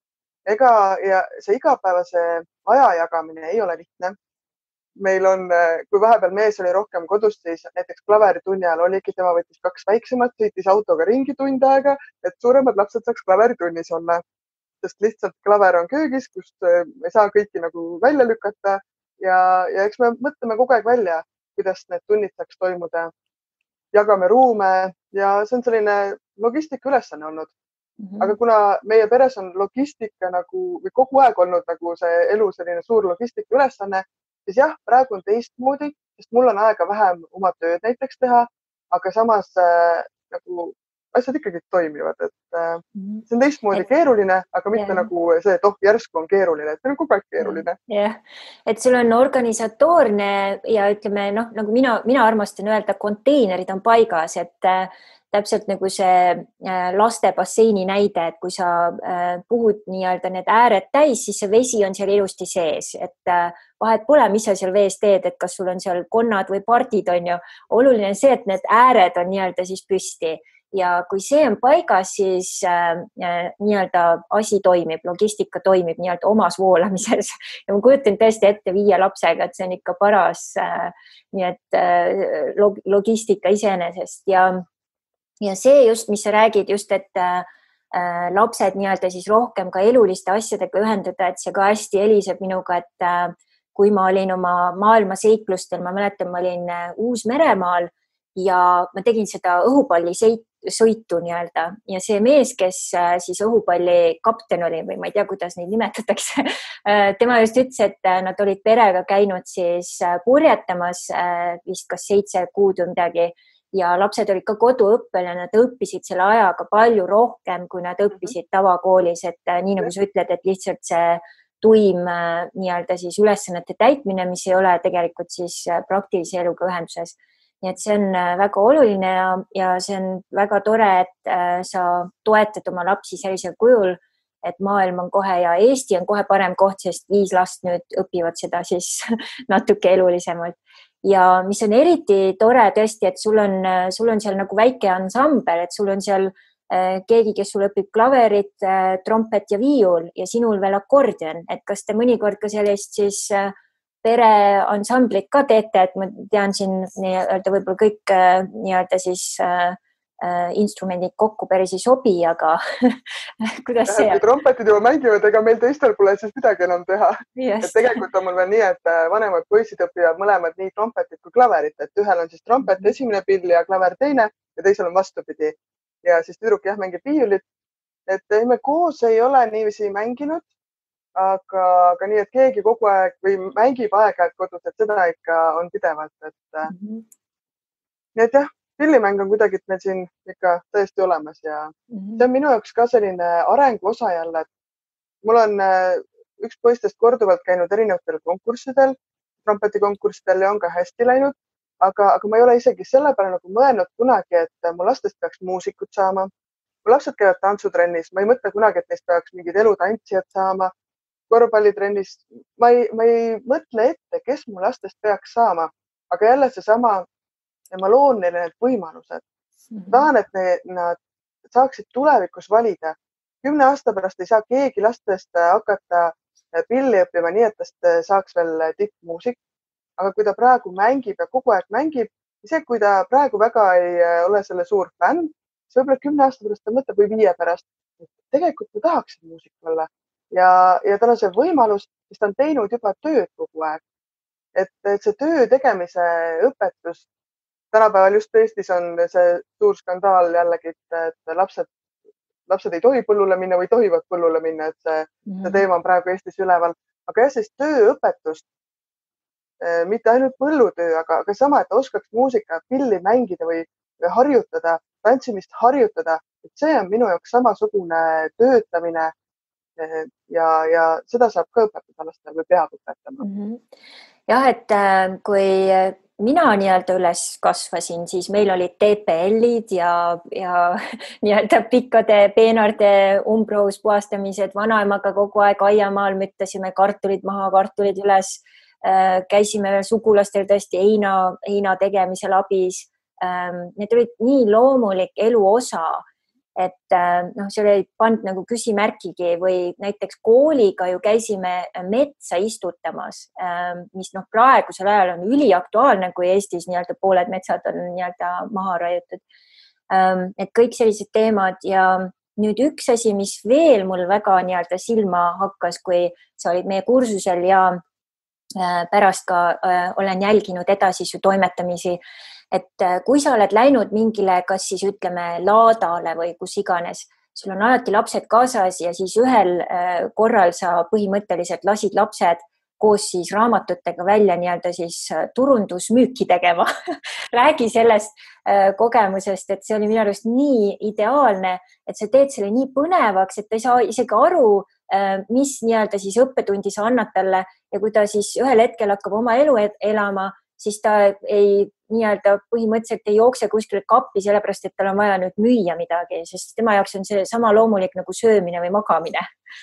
Ja see igapäevase aja jagamine ei ole lihtne. Meil on, kui vahepeal mees oli rohkem kodus, siis näiteks klaveritunni ajal oligi, tema võttis 2 väiksemat, sõitis autoga ringi tund aega, et suuremad lapsed saaks klaveritunnis olla. Sest lihtsalt klaver on köögis, kust ei saa kõiki nagu välja lükata ja eks me mõtleme kogu aeg välja, kuidas need tunnid saaks toimuda. Jagame ruume ja see on selline logistika ülesanne olnud. Aga kuna meie peres on logistika nagu või kogu aeg olnud nagu see elu selline suur logistika ülesanne, siis jah, praegu on teistmoodi, sest mul on aega vähem oma tööd näiteks teha, aga samas nagu asjad ikkagi toimivad, et see on teistmoodi keeruline, aga mitte nagu see, et järsku on keeruline, et see on kogu aeg keeruline. Jah, et sul on organisatoorne ja ütleme, nagu mina armastan öelda, konteinerid on paigas, et täpselt nagu see laste basseini näide, et kui sa puhud nii-öelda need ääred täis, siis see vesi on seal ilusti sees, et vahet pole, mis sa seal vees teed, et kas sul on seal konnad või pardid on ju. Oluline on see, et need ääred on nii-öelda siis püsti ja kui see on paigas, siis nii-öelda asi toimib, logistika toimib nii-öelda omas voolamises. Ja ma kujutan tõesti ette 5 lapsega, et see on ikka paras nii et logistika iseenesest ja see just, mis sa räägid just, et lapsed nii-öelda siis rohkem ka eluliste asjadega ühendada, et see ka hästi heliseb minuga, et kui ma olin oma maailmaseiklustel, ma mäletan, ma olin Uus-Meremaal ja ma tegin seda õhupallisõitu nii-öelda ja see mees, kes siis õhupalli kapten oli või ma ei tea, kuidas neid nimetatakse, tema just ütles, et nad olid perega käinud siis purjetamas vist kas 7 kuud või midagi ja lapsed olid ka koduõppel ja nad õppisid selle ajaga palju rohkem, kui nad õppisid tavakoolis, et nii nagu sa ütled, et lihtsalt see tuim nii-öelda siis ülesannete täitmine, mis ei ole tegelikult siis praktilise eluga ühenduses. Nii et see on väga oluline ja see on väga tore, et sa toetad oma lapsi sellisel kujul, et maailm on kohe ja Eesti on kohe parem koht, sest 5 last nüüd õpivad seda siis natuke elulisemalt. Ja mis on eriti tore tõesti, et sul on seal nagu väike ansambel, et sul on seal keegi, kes sul õpib klaverit, trompet ja viiul ja sinul veel akordion, et kas te mõnikord ka sellist siis pereansamblit ka teete, et ma tean siin nii-öelda võib-olla kõik nii-öelda siis instrumendid kokku päris ei sobi, aga kuidas see on? Kui trompetid juba mängivad, ega meil teistel pole siis midagi enam teha. Et tegelikult on mul veel nii, et vanemad poisid õpivad mõlemad nii trompetit kui klaverit, et ühel on siis trompet esimene pill ja klaver teine ja teisel on vastupidi. Ja siis tüdruk jah mängib viiulit. Et me koos ei ole niiviisi mänginud, aga nii, et keegi kogu aeg või mängib aeg-ajalt kodus, et seda ikka on pidevalt. Nii et jah, pillimäng on kuidagi meil siin ikka tõesti olemas ja see on minu jaoks ka selline arengu osa jälle, et mul on üks poistest korduvalt käinud erinevatel konkurssidel, trompetikonkurssidel ja on ka hästi läinud, aga ma ei ole isegi selle peale nagu mõelnud kunagi, et mu lastest peaks muusikud saama. Mu lapsed käivad tantsutrennis, ma ei mõtle kunagi, et neist peaks mingid elutantsijad saama. Korvpallitrennis ma ei mõtle ette, kes mu lastest peaks saama, aga jälle seesama, ja ma loon neile need võimalused. Tahan, et nad saaksid tulevikus valida. 10 aasta pärast ei saa keegi lastest hakata pilli õppima nii, et tast saaks veel tippmuusik. Aga kui ta praegu mängib ja kogu aeg mängib, isegi kui ta praegu väga ei ole selle suur fänn, siis võib-olla 10 aasta pärast ta mõtleb või 5 pärast, et tegelikult ma tahaksin muusik olla. Ja tal on see võimalus, mis ta on teinud juba tööd kogu aeg. Et see töö tegemise õpetus, tänapäeval just Eestis on see suur skandaal jällegi, et lapsed ei tohi põllule minna või tohivad põllule minna, et see teema on praegu Eestis üleval. Aga jah, siis tööõpetust, mitte ainult põllutöö, aga sama, et oskaks muusika, pilli mängida või harjutada, tantsimist harjutada, et see on minu jaoks samasugune töötamine ja seda saab ka õpetada lastele või peab õpetama. Jah, et kui mina nii-öelda üles kasvasin, siis meil olid TPL-id ja nii-öelda pikkade peenarde umbroos puhastamised, vanaemaga kogu aeg aiamaal müttasime kartulid maha, kartulid üles, käisime sugulastel tõesti heina tegemisel abis. Need olid nii loomulik elu osa, et see oli pandud nagu küsimärkigi või näiteks kooliga ju käisime metsa istutamas, mis praegusel ajal on üliaktuaalne, kui Eestis nii-öelda pooled metsad on nii-öelda maha raiutud. Et kõik sellised teemad ja nüüd üks asi, mis veel mul väga nii-öelda silma hakkas, kui sa olid meie kursusel ja pärast ka olen jälginud edasi su toimetamisi, et kui sa oled läinud mingile, kas siis ütleme laadale või kus iganes, sul on alati lapsed kaasas ja siis ühel korral sa põhimõtteliselt lasid lapsed koos siis raamatutega välja nii-öelda siis turundusmüüki tegema. Räägi sellest kogemusest, et see oli minu arust nii ideaalne, et sa teed selle nii põnevaks, et ta ei saa isegi aru, mis nii-öelda siis õppetundi sa annad talle ja kui ta siis ühel hetkel hakkab oma elu elama, siis ta ei nii-öelda põhimõtteliselt ei jookse kuskile kappi sellepärast, et tal on vaja nüüd müüa midagi, sest tema jaoks on see sama loomulik nagu söömine või magamine.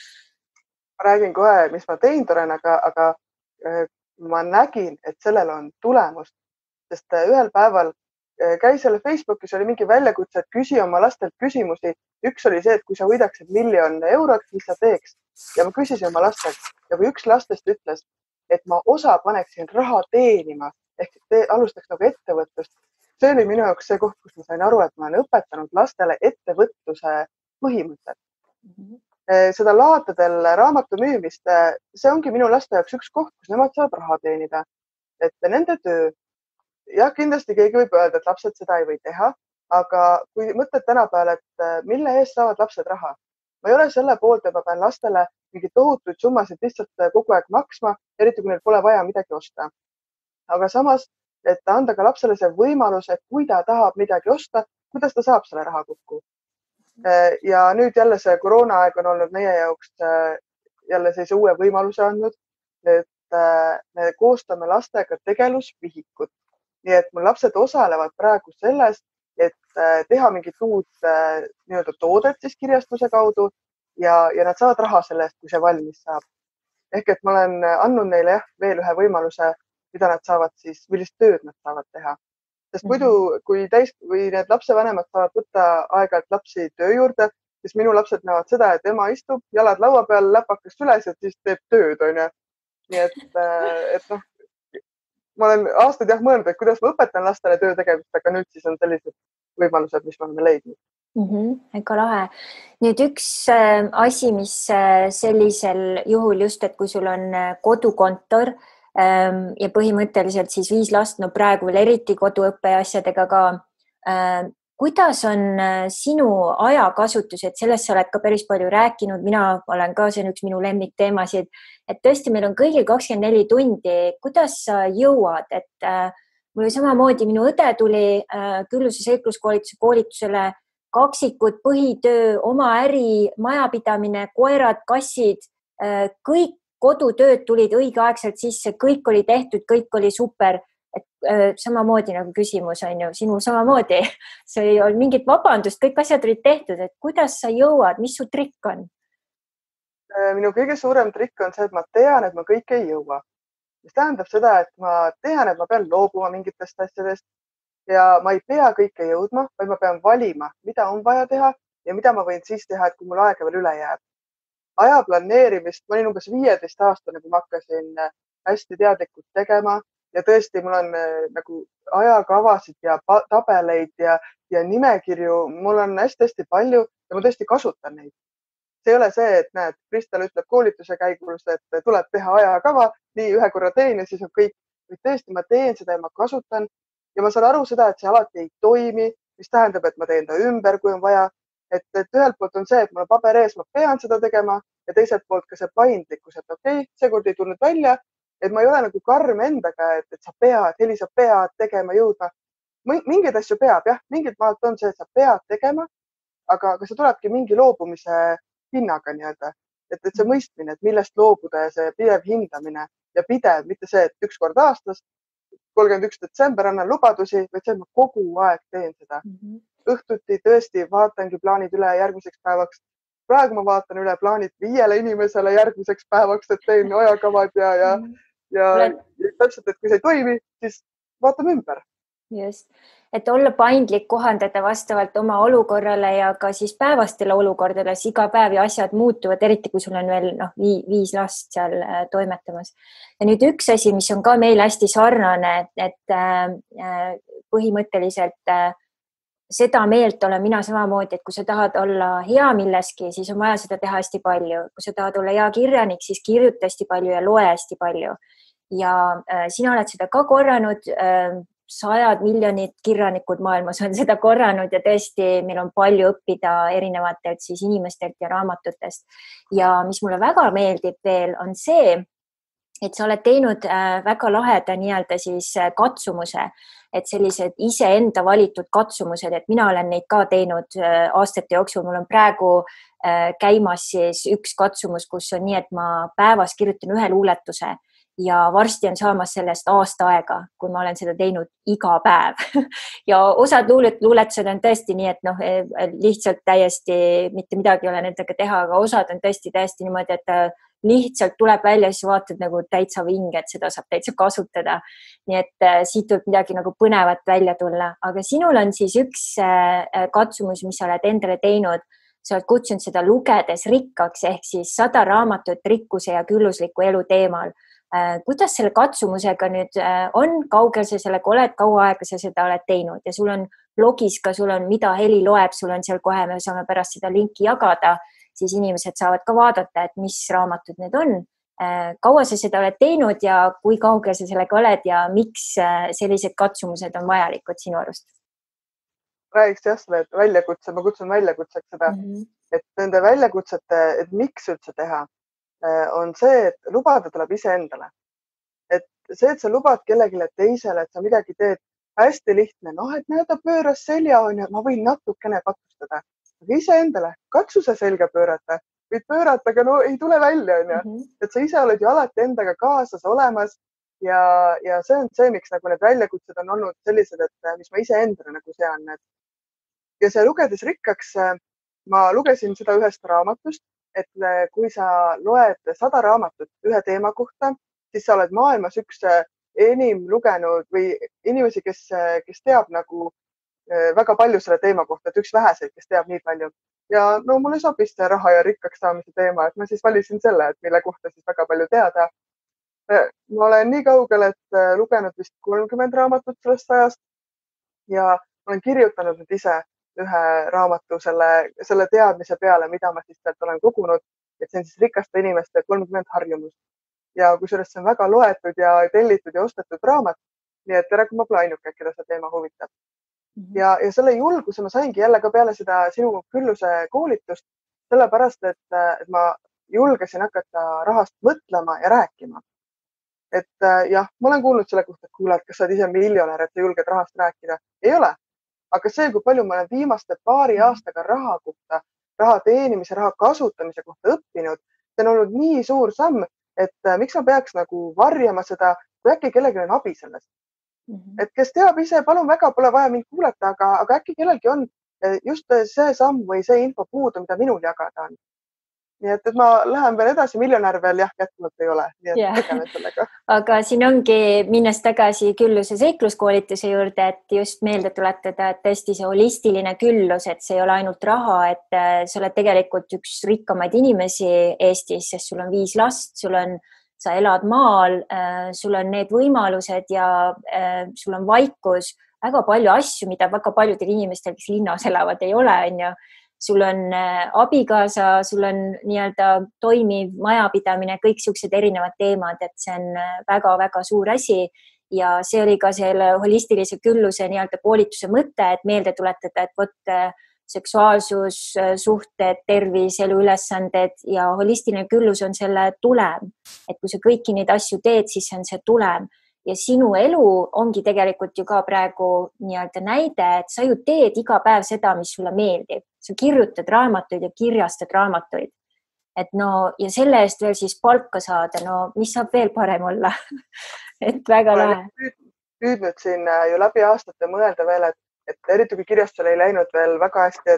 Ma räägin kohe, mis ma teinud olen, aga ma nägin, et sellel on tulemust, sest ühel päeval käis selle Facebookis oli mingi väljakutse, et küsi oma lastelt küsimusi. Üks oli see, et kui sa võidaksid 1 000 000 eurot, mis sa teeks? Ja ma küsisin oma lastelt ja kui üks lastest ütles, et ma osa paneksin raha teenima, ehk alustaks nagu ettevõtlust. See oli minu jaoks see koht, kus ma sain aru, et ma olen õpetanud lastele ettevõtluse põhimõtted. Seda laatadel raamatu müümist, see ongi minu laste jaoks üks koht, kus nemad saavad raha teenida. Et nende töö, jah, kindlasti keegi võib öelda, et lapsed seda ei või teha, aga kui mõtled tänapäeval, et mille eest saavad lapsed raha? Ma ei ole selle poolt, et ma pean lastele mingi tohutuid summasid lihtsalt kogu aeg maksma, eriti kui neil pole vaja midagi osta. Aga samas, et anda ka lapsele see võimalus, et kui ta tahab midagi osta, kuidas ta saab selle raha kokku. Ja nüüd jälle see koroonaaeg on olnud meie jaoks jälle sellise uue võimaluse andnud, et me koostame lastega tegelusvihikut. Nii et mul lapsed osalevad praegu selles, et teha mingit uut nii-öelda toodet siis kirjastuse kaudu ja nad saavad raha selle eest, kui see valmis saab. Ehk et ma olen andnud neile veel ühe võimaluse, mida nad saavad siis, millist tööd nad saavad teha. Sest muidu, kui need lapsevanemad saavad võtta aeg-ajalt lapsi töö juurde, siis minu lapsed näevad seda, et ema istub, jalad laua peal, läpakas üles, et siis teeb tööd, on ju. Nii et ma olen aastaid jah mõelnud, et kuidas ma õpetan lastele töö tegemist, aga nüüd siis on sellised võimalused, mis me oleme leidnud. Väga lahe. Nüüd üks asi, mis sellisel juhul just, et kui sul on kodukontor ja põhimõtteliselt siis 5 last, no praegu veel eriti koduõppe asjadega ka. Kuidas on sinu ajakasutus, et sellest sa oled ka päris palju rääkinud, mina olen ka, see on üks minu lemmikteemasid, et tõesti meil on kõigil 24 tundi, kuidas sa jõuad, et mul oli samamoodi, minu õde tuli Külluse seikluskoolituse koolitusele, kaksikud, põhitöö, oma äri, majapidamine, koerad, kassid, kõik kodutööd tulid õigeaegselt sisse, kõik oli tehtud, kõik oli super. Et samamoodi nagu küsimus on ju, sinul samamoodi. See ei olnud mingit vabandust, kõik asjad olid tehtud, et kuidas sa jõuad, mis su trikk on? Minu kõige suurem trikk on see, et ma tean, et ma kõike ei jõua. Mis tähendab seda, et ma tean, et ma pean loobuma mingitest asjadest ja ma ei pea kõike jõudma, vaid ma pean valima, mida on vaja teha ja mida ma võin siis teha, et kui mul aega veel üle jääb. Aja planeerimist, ma olin umbes 15-aastane, kui ma hakkasin hästi teadlikult tegema ja tõesti, mul on nagu ajakavasid ja tabeleid ja nimekirju, mul on hästi-hästi palju ja ma tõesti kasutan neid. See ei ole see, et näed, Kristel ütleb koolituse käigus, et tuleb teha ajakava, nii ühe korra teen ja siis on kõik. Tõesti, ma teen seda ja ma kasutan ja ma saan aru seda, et see alati ei toimi, mis tähendab, et ma teen ta ümber, kui on vaja. Et ühelt poolt on see, et mul on paber ees, ma pean seda tegema ja teiselt poolt ka see paindlikkus, et okei, seekord ei tulnud välja, et ma ei ole nagu karm endaga, et sa pead, Heli, sa pead tegema, jõudma. Mingeid asju peab, jah, mingid maalt on see, et sa pead tegema, aga see tulebki mingi loobumise hinnaga nii-öelda, et see mõistmine, et millest loobuda ja see pidev hindamine ja pidev, mitte see, et üks kord aastas, 31. detsember annan lubadusi, vaid see, et ma kogu aeg teen seda. Õhtuti tõesti vaatangi plaanid üle järgmiseks päevaks. Praegu ma vaatan üle plaanid 5 inimesele järgmiseks päevaks, et teen ajakavad ja täpselt, et kui see ei toimi, siis vaatame ümber. Just, et olla paindlik, kohandada vastavalt oma olukorrale ja ka siis päevastele olukordades iga päev ja asjad muutuvad, eriti kui sul on veel 5 last seal toimetamas. Ja nüüd üks asi, mis on ka meil hästi sarnane, et põhimõtteliselt seda meelt olen mina samamoodi, et kui sa tahad olla hea milleski, siis on vaja seda teha hästi palju. Kui sa tahad olla hea kirjanik, siis kirjuta hästi palju ja loe hästi palju. Ja sina oled seda ka korranud, 100 miljonit kirjanikud maailmas on seda korranud ja tõesti meil on palju õppida erinevatelt siis inimestelt ja raamatutest. Ja mis mulle väga meeldib veel on see, et sa oled teinud väga laheda nii-öelda siis katsumuse, et sellised iseenda valitud katsumused, et mina olen neid ka teinud aastate jooksul. Mul on praegu käimas siis üks katsumus, kus on nii, et ma päevas kirjutan 1 luuletuse ja varsti on saamas sellest aasta aega, kui ma olen seda teinud iga päev. Ja osad luuletused on tõesti nii, et lihtsalt täiesti mitte midagi ei ole nendega teha, aga osad on tõesti niimoodi, et lihtsalt tuleb välja, siis vaatad nagu täitsa vinge, et seda saab täitsa kasutada. Nii et siit tuleb midagi nagu põnevat välja tulla. Aga sinul on siis üks katsumus, mis sa oled endale teinud. Sa oled kutsunud seda lugedes rikkaks ehk siis 100 raamatut rikkuse ja küllusliku elu teemal. Kuidas selle katsumusega nüüd on, kaugel sa sellega oled, kaua aega sa seda oled teinud ja sul on blogis ka, sul on mida Heli loeb, sul on seal kohe, me saame pärast seda linki jagada, siis inimesed saavad ka vaadata, et mis raamatud need on. Kaua sa seda oled teinud ja kui kaugel sa sellega oled ja miks sellised katsumused on vajalikud sinu arust? Räägiks jah selle väljakutse, ma kutsun väljakutseks seda, et nende väljakutsete, et miks üldse teha, on see, et lubada tuleb iseendale. Et see, et sa lubad kellelegi teisele, et sa midagi teed, hästi lihtne. Et näe, ta pööras selja on ja ma võin natukene katustada. Aga iseendale, katsu sa selga pöörata. Võid pöörata, aga ei tule välja. Et sa ise oled ju alati endaga kaasas olemas ja see on see, miks nagu need väljakutsed on olnud sellised, et mis ma iseendale nagu sean. Ja see lugedes rikkaks, ma lugesin seda ühest raamatust, et kui sa loed 100 raamatut ühe teema kohta, siis sa oled maailmas üks enim lugenud või inimesi, kes teab nagu väga palju selle teema kohta, et üks väheseid, kes teab nii palju. Ja mulle sobis see raha ja rikkaks saamise teema, et ma siis valisin selle, et mille kohta siis väga palju teada. Ma olen nii kaugel, et lugenud vist 30 raamatut sellest ajast ja olen kirjutanud nüüd ise ühe raamatu selle teadmise peale, mida ma siis sealt olen kogunud, et see on siis rikaste inimeste 30 harjumust. Ja kusjuures see on väga loetud ja tellitud ja ostetud raamat, nii et tere, kui ma pole ainuke, keda see teema huvitab. Ja selle julguse ma saingi jälle ka peale seda sinu külluse koolitust, sellepärast, et ma julgesin hakata rahast mõtlema ja rääkima. Et jah, ma olen kuulnud selle kohta, et kuule, et kas sa oled ise miljonär, et sa julged rahast rääkida. Ei ole. Aga see, kui palju ma olen viimaste paari aastaga raha kohta, raha teenimise, raha kasutamise kohta õppinud, see on olnud nii suur samm et miks ma peaks nagu varjama seda, kui äkki kellelgi on abi sellest. Et kes teab ise, palun väga, pole vaja mind kuulata, aga äkki kellelgi on just see samm või see info puudu, mida minul jagada on. Nii et ma lähen veel edasi, miljonär veel jah, jätkuvalt ei ole, nii et tegelen sellega. Aga siin ongi minnes tagasi külluse seikluskoolituse juurde, et just meelde tuletada, et tõesti see holistiline küllus, et see ei ole ainult raha, et sa oled tegelikult üks rikkamaid inimesi Eestis, sest sul on 5 last, sa elad maal, sul on need võimalused ja sul on vaikus, väga palju asju, mida väga paljudel inimestel, kes linnas elavad, ei ole, on ju. Sul on abikaasa, sul on nii-öelda toimiv majapidamine, kõik siuksed erinevad teemad, et see on väga-väga suur asi ja see oli ka selle holistilise külluse nii-öelda koolituse mõte, et meelde tuletada, et vot seksuaalsus, suhted, tervis, eluülesanded ja holistiline küllus on selle tulem. Et kui sa kõiki neid asju teed, siis on see tulem. Ja sinu elu ongi tegelikult ju ka praegu nii-öelda näide, et sa ju teed iga päev seda, mis sulle meeldib. Sa kirjutad raamatuid ja kirjastad raamatuid. Et no, ja selle eest veel siis palka saada, no mis saab veel parem olla? Et väga lahe. Püüdnud siin ju läbi aastate mõelda veel, et eriti kui kirjastusel ei läinud veel väga hästi,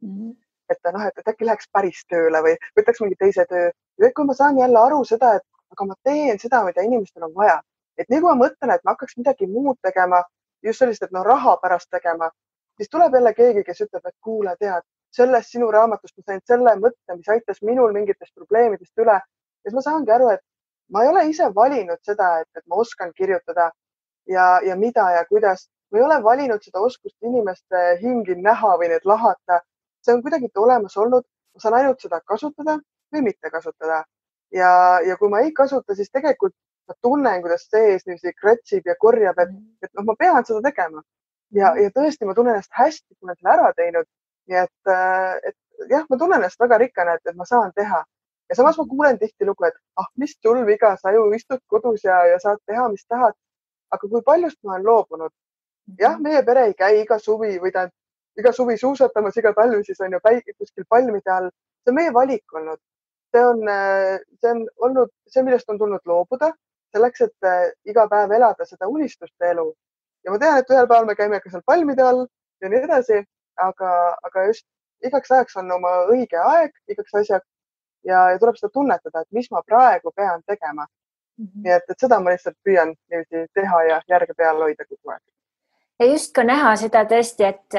et äkki läheks päris tööle või võtaks mingi teise töö. Ja kui ma saan jälle aru seda, et aga ma teen seda, mida inimestel on vaja. Et nii kui ma mõtlen, et ma hakkaks midagi muud tegema, just sellist, et raha pärast tegema, siis tuleb jälle keegi, kes ütleb, et kuule, tead, sellest sinu raamatust ma sain selle mõtte, mis aitas minul mingitest probleemidest üle. Ja ma saangi aru, et ma ei ole ise valinud seda, et ma oskan kirjutada ja mida ja kuidas. Ma ei ole valinud seda oskust inimeste hingi näha või need lahata. See on kuidagi olemas olnud. Ma saan ainult seda kasutada või mitte kasutada. Ja kui ma ei kasuta, siis tegelikult ma tunnen, kuidas sees niiviisi kratsib ja korjab, et ma pean seda tegema. Ja tõesti, ma tunnen ennast hästi, kui olen selle ära teinud. Nii et jah, ma tunnen ennast väga rikkana, et ma saan teha. Ja samas ma kuulen tihti lugu, et mis sul viga, sa ju istud kodus ja saad teha, mis tahad. Aga kui paljust ma olen loobunud? Jah, meie pere ei käi iga suvi või iga suvi suusatamas, iga talv siis on ju kuskil palmide all. See on meie valik olnud. See on olnud see, millest on tulnud loobuda. Selleks, et iga päev elada seda unistuste elu. Ja ma tean, et ühel päeval me käime ka seal palmide all ja nii edasi, aga just igaks ajaks on oma õige aeg, igaks asjaks ja tuleb seda tunnetada, et mis ma praegu pean tegema. Nii et seda ma lihtsalt püüan teha ja järge peal hoida kogu aeg. Ja just ka näha seda tõesti, et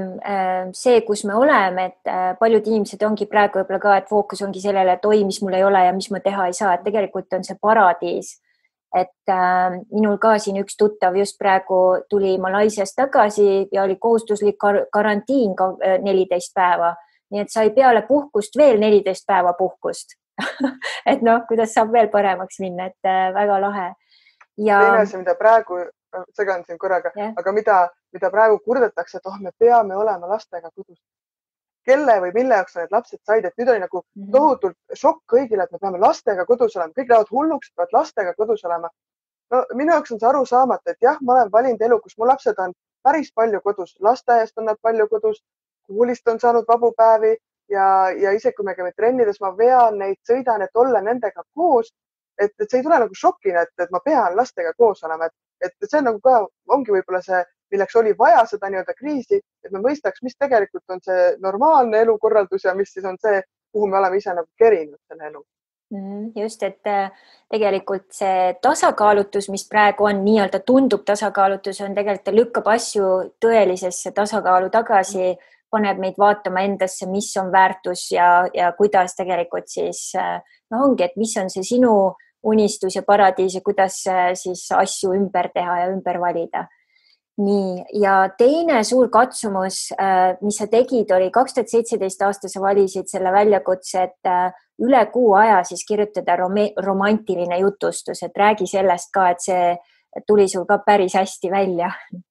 see, kus me oleme, et paljud inimesed ongi praegu võib-olla ka, et fookus ongi sellele, et oi, mis mul ei ole ja mis ma teha ei saa, et tegelikult on see paradiis. Et minul ka siin üks tuttav just praegu tuli Malaisiast tagasi ja oli kohustuslik karantiin 14 päeva. Nii et sai peale puhkust veel 14 päeva puhkust. Et kuidas saab veel paremaks minna, et väga lahe. Teine asi, mida praegu, segan siin korraga, aga mida praegu kurdetakse, et me peame olema lastega kodus. Kelle või mille jaoks need lapsed said, et nüüd oli nagu tohutult šokk kõigile, et me peame lastega kodus olema. Kõik lähevad hulluks, peavad lastega kodus olema. No, minu jaoks on see aru saamata, et jah, ma olen valinud elu, kus mu lapsed on päris palju kodus. Lasteaiast on nad palju kodus, koolist on saanud vabu päevi ja isegi kui me käime trennides, ma vean neid, sõidan, et olla nendega koos. Et see ei tule nagu šokina, et ma pean lastega koos olema. Et see on nagu ka, ongi võib-olla see, milleks oli vaja seda nii-öelda kriisi, et me mõistaks, mis tegelikult on see normaalne elukorraldus ja mis siis on see, kuhu me oleme ise nagu kerinud selle elu. Just, et tegelikult see tasakaalutus, mis praegu on nii-öelda tundub tasakaalutus, on tegelikult lükkab asju tõelisesse tasakaalu tagasi, paneb meid vaatama endasse, mis on väärtus ja kuidas tegelikult siis ongi, et mis on see sinu unistus ja paradiis ja kuidas siis asju ümber teha ja ümber valida. Nii, ja teine suur katsumus, mis sa tegid, oli 2017 aasta sa valisid selle väljakutse, et üle kuu aja siis kirjutada romantiline jutustus, et räägi sellest ka, et see tuli sul ka päris hästi välja.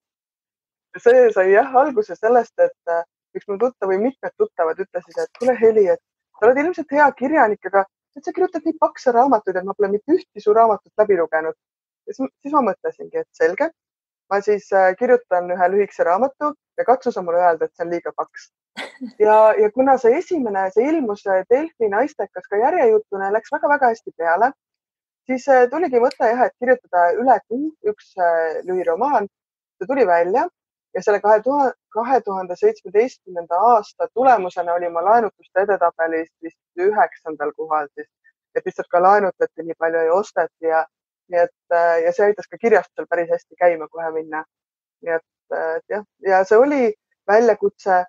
See sai jah alguse sellest, et üks mu tuttav või mitmed tuttavad ütlesid, et tule Heli, et sa oled ilmselt hea kirjanik, aga et sa kirjutad nii paksa raamatuid, et ma pole mitte ühti su raamatut läbi lugenud. Siis ma mõtlesingi, et selge. Ma siis kirjutan ühe lühikese raamatu ja katsu sa mulle öelda, et see on liiga paks. Ja kuna see esimene, see ilmus Delfi naistekas ka järjejutune, läks väga-väga hästi peale. siis tuligi mõte jah, et kirjutada üle kuu üks lühiromaan. See tuli välja ja selle 2017. aasta tulemusena oli ma laenutuste edetabelis vist 9. kohal, siis, et lihtsalt ka laenutati nii palju ja osteti ja see aitas ka kirjastusel päris hästi käima kohe minna. Nii et jah, ja see oli väljakutse,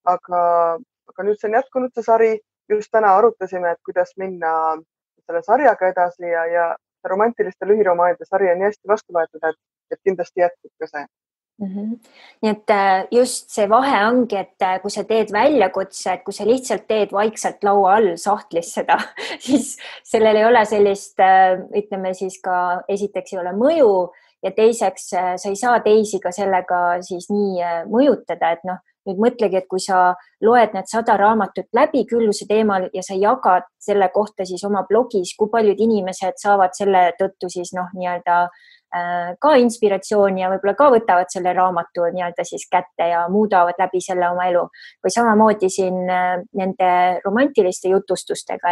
aga nüüd see on jätkunud see sari. Just täna arutasime, et kuidas minna selle sarjaga edasi ja romantiliste lühiromaanide sari on nii hästi vastu võetud, et kindlasti jätkub ka see. Nii et just see vahe ongi, et kui sa teed väljakutse, et kui sa lihtsalt teed vaikselt laua all sahtlis seda, siis sellel ei ole sellist, ütleme siis ka esiteks ei ole mõju ja teiseks sa ei saa teisi ka sellega siis nii mõjutada, et nüüd mõtlegi, et kui sa loed need 100 raamatut läbi Külluse teemal ja sa jagad selle kohta siis oma blogis, kui paljud inimesed saavad selle tõttu siis nii-öelda ka inspiratsiooni ja võib-olla ka võtavad selle raamatu nii-öelda siis kätte ja muudavad läbi selle oma elu. Või samamoodi siin nende romantiliste jutustustega,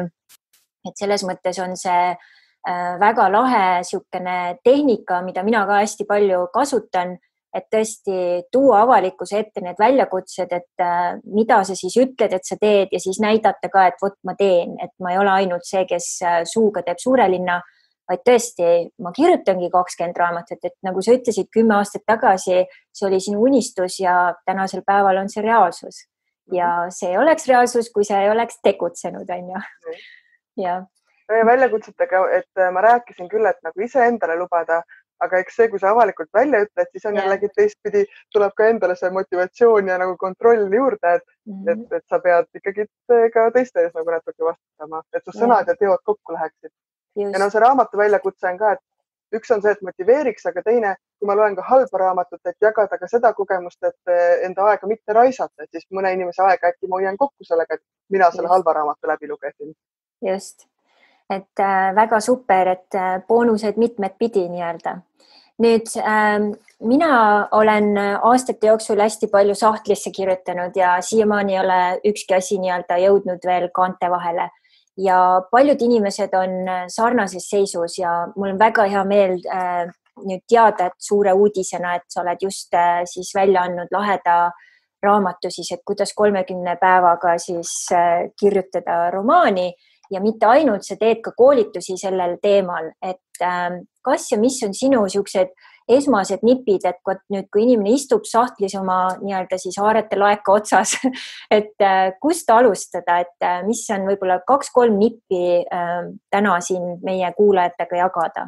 et selles mõttes on see väga lahe siukene tehnika, mida mina ka hästi palju kasutan, et tõesti tuua avalikkuse ette need väljakutsed, et mida sa siis ütled, et sa teed ja siis näidata ka, et vot ma teen, et ma ei ole ainult see, kes suuga teeb suure linna, vaid tõesti ma kirjutangi 20 raamatut, et nagu sa ütlesid 10 aastat tagasi, see oli sinu unistus ja tänasel päeval on see reaalsus. Ja see ei oleks reaalsus, kui sa ei oleks tegutsenud, on ju. Ja väljakutsetega, et ma rääkisin küll, et nagu ise endale lubada, aga eks see, kui sa avalikult välja ütled, siis on jällegi teistpidi, tuleb ka endale see motivatsioon ja nagu kontroll juurde, et sa pead ikkagi ka teiste ees nagu natuke vastutama, et su sõnad ja teod kokku läheksid. Ja see raamatu väljakutse on ka, et üks on see, et motiveeriks, aga teine, kui ma loen ka halba raamatut, et jagada ka seda kogemust, et enda aega mitte raisata, et siis mõne inimese aega äkki ma hoian kokku sellega, et mina selle halba raamatu läbi lugesin. Just. Et väga super, et boonused mitmed pidi nii-öelda. Nüüd mina olen aastate jooksul hästi palju sahtlisse kirjutanud ja siiamaani ei ole ükski asi nii-öelda jõudnud veel kaante vahele. Ja paljud inimesed on sarnases seisus ja mul on väga hea meel nüüd teada, et suure uudisena, et sa oled just siis välja andnud laheda raamatu siis, et kuidas 30 päevaga siis kirjutada romaani. Ja mitte ainult, sa teed ka koolitusi sellel teemal, et kas ja mis on sinu siuksed esmased nipid, et nüüd, kui inimene istub sahtlis oma nii-öelda siis haarete laeka otsas, et kust alustada, et mis on võib-olla 2-3 nippi täna siin meie kuulajatega jagada?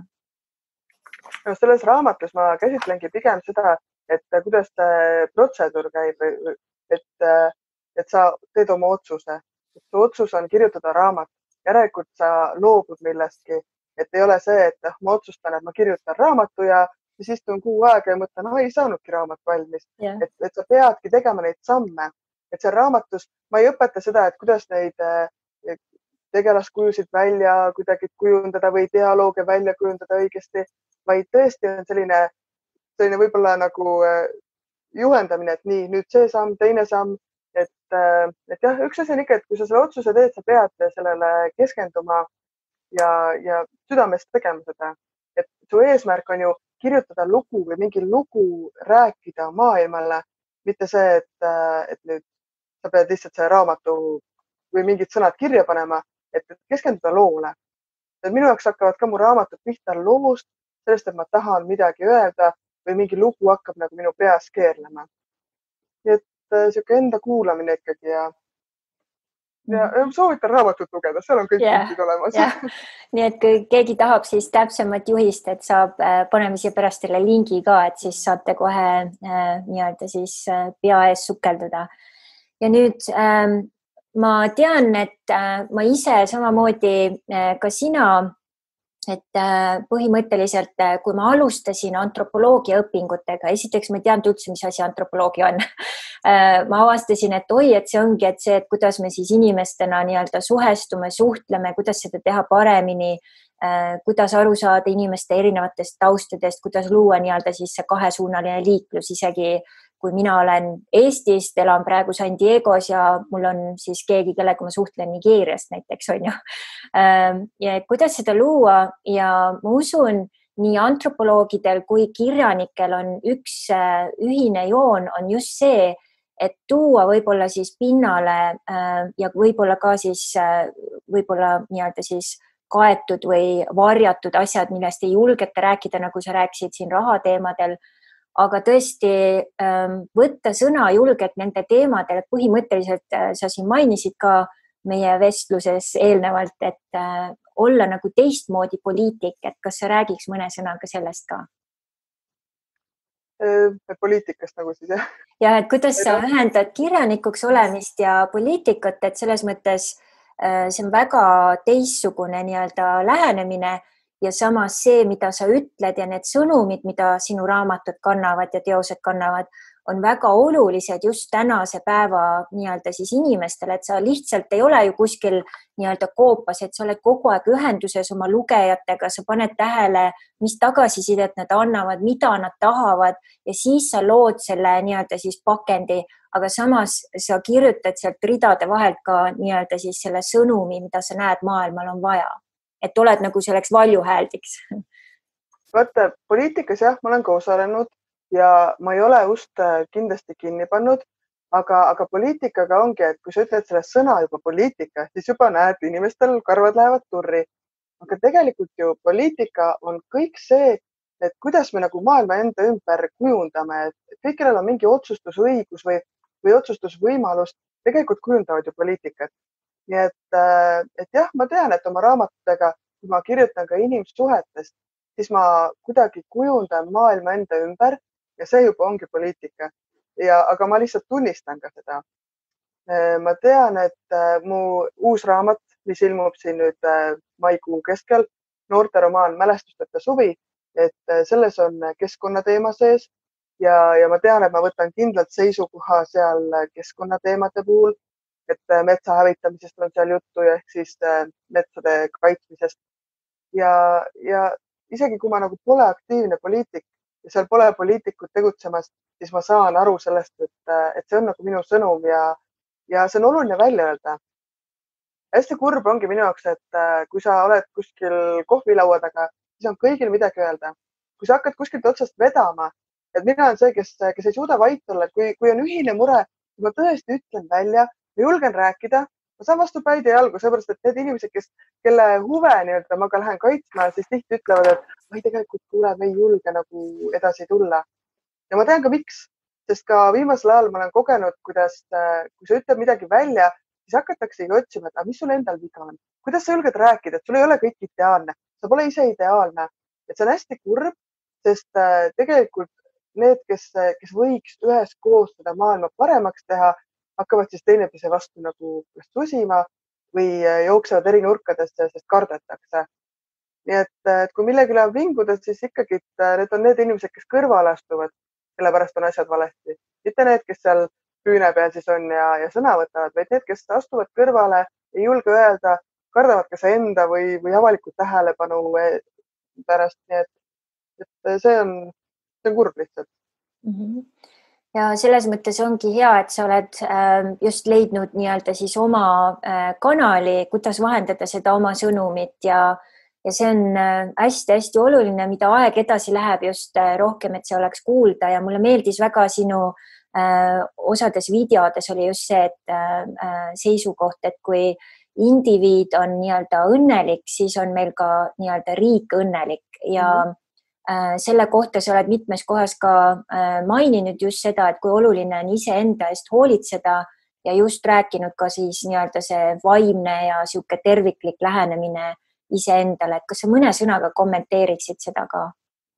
No, selles raamatus ma käsitlengi pigem seda, et kuidas protseduur käib, et sa teed oma otsuse. Su otsus on kirjutada raamat. Järelikult sa loobud millestki, et ei ole see, et ma otsustan, et ma kirjutan raamatu ja siis istun kuu aega ja mõtlen, ei saanudki raamat valmis. Et sa peadki tegema neid samme. Et see raamatus, ma ei õpeta seda, et kuidas neid tegelaskujusid välja kuidagi kujundada või dialoogi välja kujundada õigesti, vaid tõesti on selline võib-olla nagu juhendamine, et nii, nüüd see samm, teine samm. Et jah, üks asi on ikka, et kui sa selle otsuse teed, sa pead sellele keskenduma ja südamest tegema seda. Et su eesmärk on ju kirjutada lugu või mingi lugu rääkida maailmale, mitte see, et nüüd sa pead lihtsalt selle raamatu või mingid sõnad kirja panema, et keskenduda loole. Et minu jaoks hakkavad ka mu raamatud pihta loost, sellest, et ma tahan midagi öelda või mingi lugu hakkab nagu minu peas keerlema. Nii et siuke enda kuulamine ikkagi ja soovitan raamatut lugeda, seal on kõik punktid olemas. Nii et kui keegi tahab siis täpsemat juhist, et saab, paneme siia pärast selle lingi ka, et siis saate kohe nii-öelda siis pea ees sukelduda. Ja nüüd ma tean, et ma ise samamoodi ka sina, et põhimõtteliselt, kui ma alustasin antropoloogia õpingutega, esiteks ma ei teadnud üldse, mis asi antropoloogia on. Ma avastasin, et et see ongi, et see, et kuidas me siis inimestena nii-öelda suhestume, suhtleme, kuidas seda teha paremini, kuidas aru saada inimeste erinevatest taustadest, kuidas luua nii-öelda siis see kahesuunaline liiklus isegi, kui mina olen Eestist, elan praegu San Diego's ja mul on siis keegi, kellega ma suhtlen Nigeeriast näiteks, on ju. Ja kuidas seda luua ja ma usun, nii antropoloogidel kui kirjanikel on üks ühine joon, on just see, et tuua võib-olla siis pinnale ja võib-olla ka siis võib-olla nii-öelda siis kaetud või varjatud asjad, millest ei julgeta rääkida, nagu sa rääkisid siin rahateemadel, aga tõesti võtta sõna julgelt nende teemadel, et põhimõtteliselt sa siin mainisid ka meie vestluses eelnevalt, et olla nagu teistmoodi poliitik, et kas sa räägiks mõne sõnaga sellest ka? Poliitikast nagu siis, jah? Ja, et kuidas sa ühendad kirjanikuks olemist ja poliitikat, et selles mõttes see on väga teistsugune nii-öelda lähenemine ja samas see, mida sa ütled ja need sõnumid, mida sinu raamatud kannavad ja teosed kannavad, on väga olulised just tänase päeva nii-öelda siis inimestele, et sa lihtsalt ei ole ju kuskil nii-öelda koopas, et sa oled kogu aeg ühenduses oma lugejatega, sa paned tähele, mis tagasisidet nad annavad, mida nad tahavad ja siis sa lood selle nii-öelda siis pakendi, aga samas sa kirjutad sealt ridade vahelt ka nii-öelda siis selle sõnumi, mida sa näed maailmal on vaja. Et oled nagu selleks valjuhääldiks. Vaata, poliitikas jah, ma olen ka osalenud ja ma ei ole ust kindlasti kinni pannud, aga poliitikaga ongi, et kui sa ütled selle sõna juba poliitika, siis juba näed, inimestel karvad lähevad turri. Aga tegelikult ju poliitika on kõik see, et kuidas me nagu maailma enda ümber kujundame, et kõik, kellel on mingi otsustusõigus või otsustusvõimalus, tegelikult kujundavad ju poliitikat. Nii et jah, ma tean, et oma raamatutega, kui ma kirjutan ka inimsuhetest, siis ma kuidagi kujundan maailma enda ümber ja see juba ongi poliitika. Aga ma lihtsalt tunnistan ka seda. Ma tean, et mu uus raamat, mis ilmub siin nüüd maikuu keskel, noorteromaan Mälestusteta suvi, et selles on keskkonnateema sees ja ma tean, et ma võtan kindlalt seisukoha seal keskkonnateemade puhul, et metsa hävitamisest on seal juttu ja ehk siis metsade kaitsmisest. Ja isegi kui ma nagu pole aktiivne poliitik ja seal pole poliitikud tegutsemas, siis ma saan aru sellest, et see on nagu minu sõnum ja see on oluline välja öelda. Hästi kurb ongi minu jaoks, et kui sa oled kuskil kohvilaua taga, siis on kõigil midagi öelda. Kui sa hakkad kuskilt otsast vedama, et mina olen see, kes ei suuda vait olla, et kui on ühine mure, ma tõesti ütlen välja, ma julgen rääkida, ma saan vastu päid ja jalgu, seepärast, et need inimesed, kelle huve nii-öelda ma ka lähen kaitsma, siis tihti ütlevad, et tegelikult kuule, me ei julge nagu edasi tulla. Ja ma tean ka miks, sest ka viimasel ajal ma olen kogenud, kuidas, kui sa ütled midagi välja, siis hakataksegi otsima, et mis sul endal viga on. Kuidas sa julged rääkida, et sul ei ole kõik ideaalne, sa pole ise ideaalne. Et see on hästi kurb, sest tegelikult need, kes võiks üheskoos seda maailma paremaks teha, hakkavad siis teineteise vastu nagu susima või jooksevad eri nurkadesse, sest kardetakse. Nii et kui millegile on vinguda, siis ikkagi need on need inimesed, kes kõrvale astuvad, sellepärast on asjad valesti. Mitte need, kes seal püüne peal siis on ja sõna võtavad, vaid need, kes astuvad kõrvale, ei julge öelda, kardavad kas enda või avalikult tähelepanu pärast. Nii et see on kurb lihtsalt. Ja selles mõttes ongi hea, et sa oled just leidnud nii-öelda siis oma kanali, kuidas vahendada seda oma sõnumit ja see on hästi-hästi oluline, mida aeg edasi läheb just rohkem, et see oleks kuulda ja mulle meeldis väga sinu osades videodes oli just see, et seisukoht, et kui indiviid on nii-öelda õnnelik, siis on meil ka nii-öelda riik õnnelik ja selle kohta sa oled mitmes kohas ka maininud just seda, et kui oluline on iseenda eest hoolitseda ja just rääkinud ka siis nii-öelda see vaimne ja sihuke terviklik lähenemine iseendale. Et kas sa mõne sõnaga kommenteeriksid seda ka?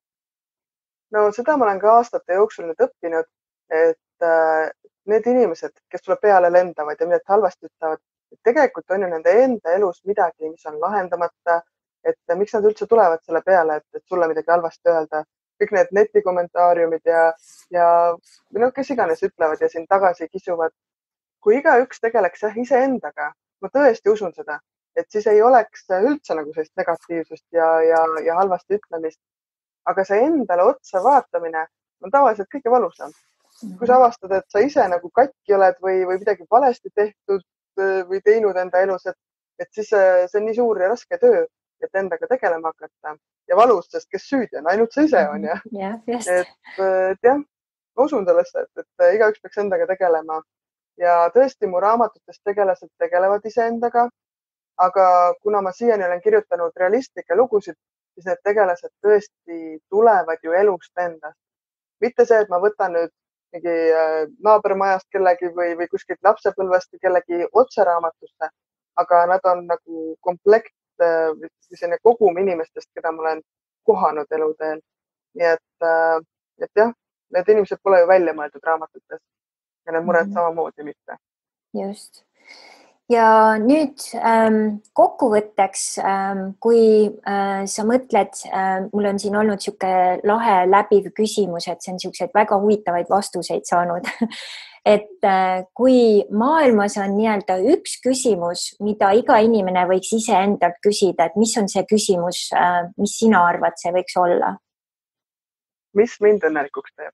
No seda ma olen ka aastate jooksul nüüd õppinud, et need inimesed, kes sulle peale lendavad ja midagi halvasti ütlevad, et tegelikult on ju nende enda elus midagi, mis on lahendamata, et miks nad üldse tulevad selle peale, et sulle midagi halvasti öelda. Kõik need netikommentaariumid ja kes iganes ütlevad ja siin tagasi kisuvad. Kui igaüks tegeleks iseendaga, ma tõesti usun seda, et siis ei oleks üldse nagu sellist negatiivsust ja halvasti ütlemist. Aga see endale otsa vaatamine on tavaliselt kõige valusam. kui sa avastad, et sa ise nagu katki oled või midagi valesti tehtud või teinud enda elus, et siis see on nii suur ja raske töö, et endaga tegelema hakata ja valus, sest kes süüdi on, ainult sa ise on ja. Et jah, ma usun sellesse, et igaüks peaks endaga tegelema ja tõesti mu raamatutes tegelased tegelevad iseendaga, aga kuna ma siiani olen kirjutanud realistlikke lugusid, siis need tegelased tõesti tulevad ju elust endast. Mitte see, et ma võtan nüüd mingi naabermajast kellegi või kuskilt lapsepõlvest kellegi otse raamatusse, aga nad on nagu komplekt või selline kogum inimestest, keda ma olen kohanud eluteel. Nii et jah, need inimesed pole ju välja mõeldud raamatutes ja need mured samamoodi mitte. Just. Ja nüüd kokkuvõtteks, kui sa mõtled, mul on siin olnud siuke lahe läbiv küsimus, et see on siukseid väga huvitavaid vastuseid saanud. Et kui maailmas on nii-öelda üks küsimus, mida iga inimene võiks ise endalt küsida, et mis on see küsimus, mis sina arvad, see võiks olla? Mis mind õnnelikuks teeb?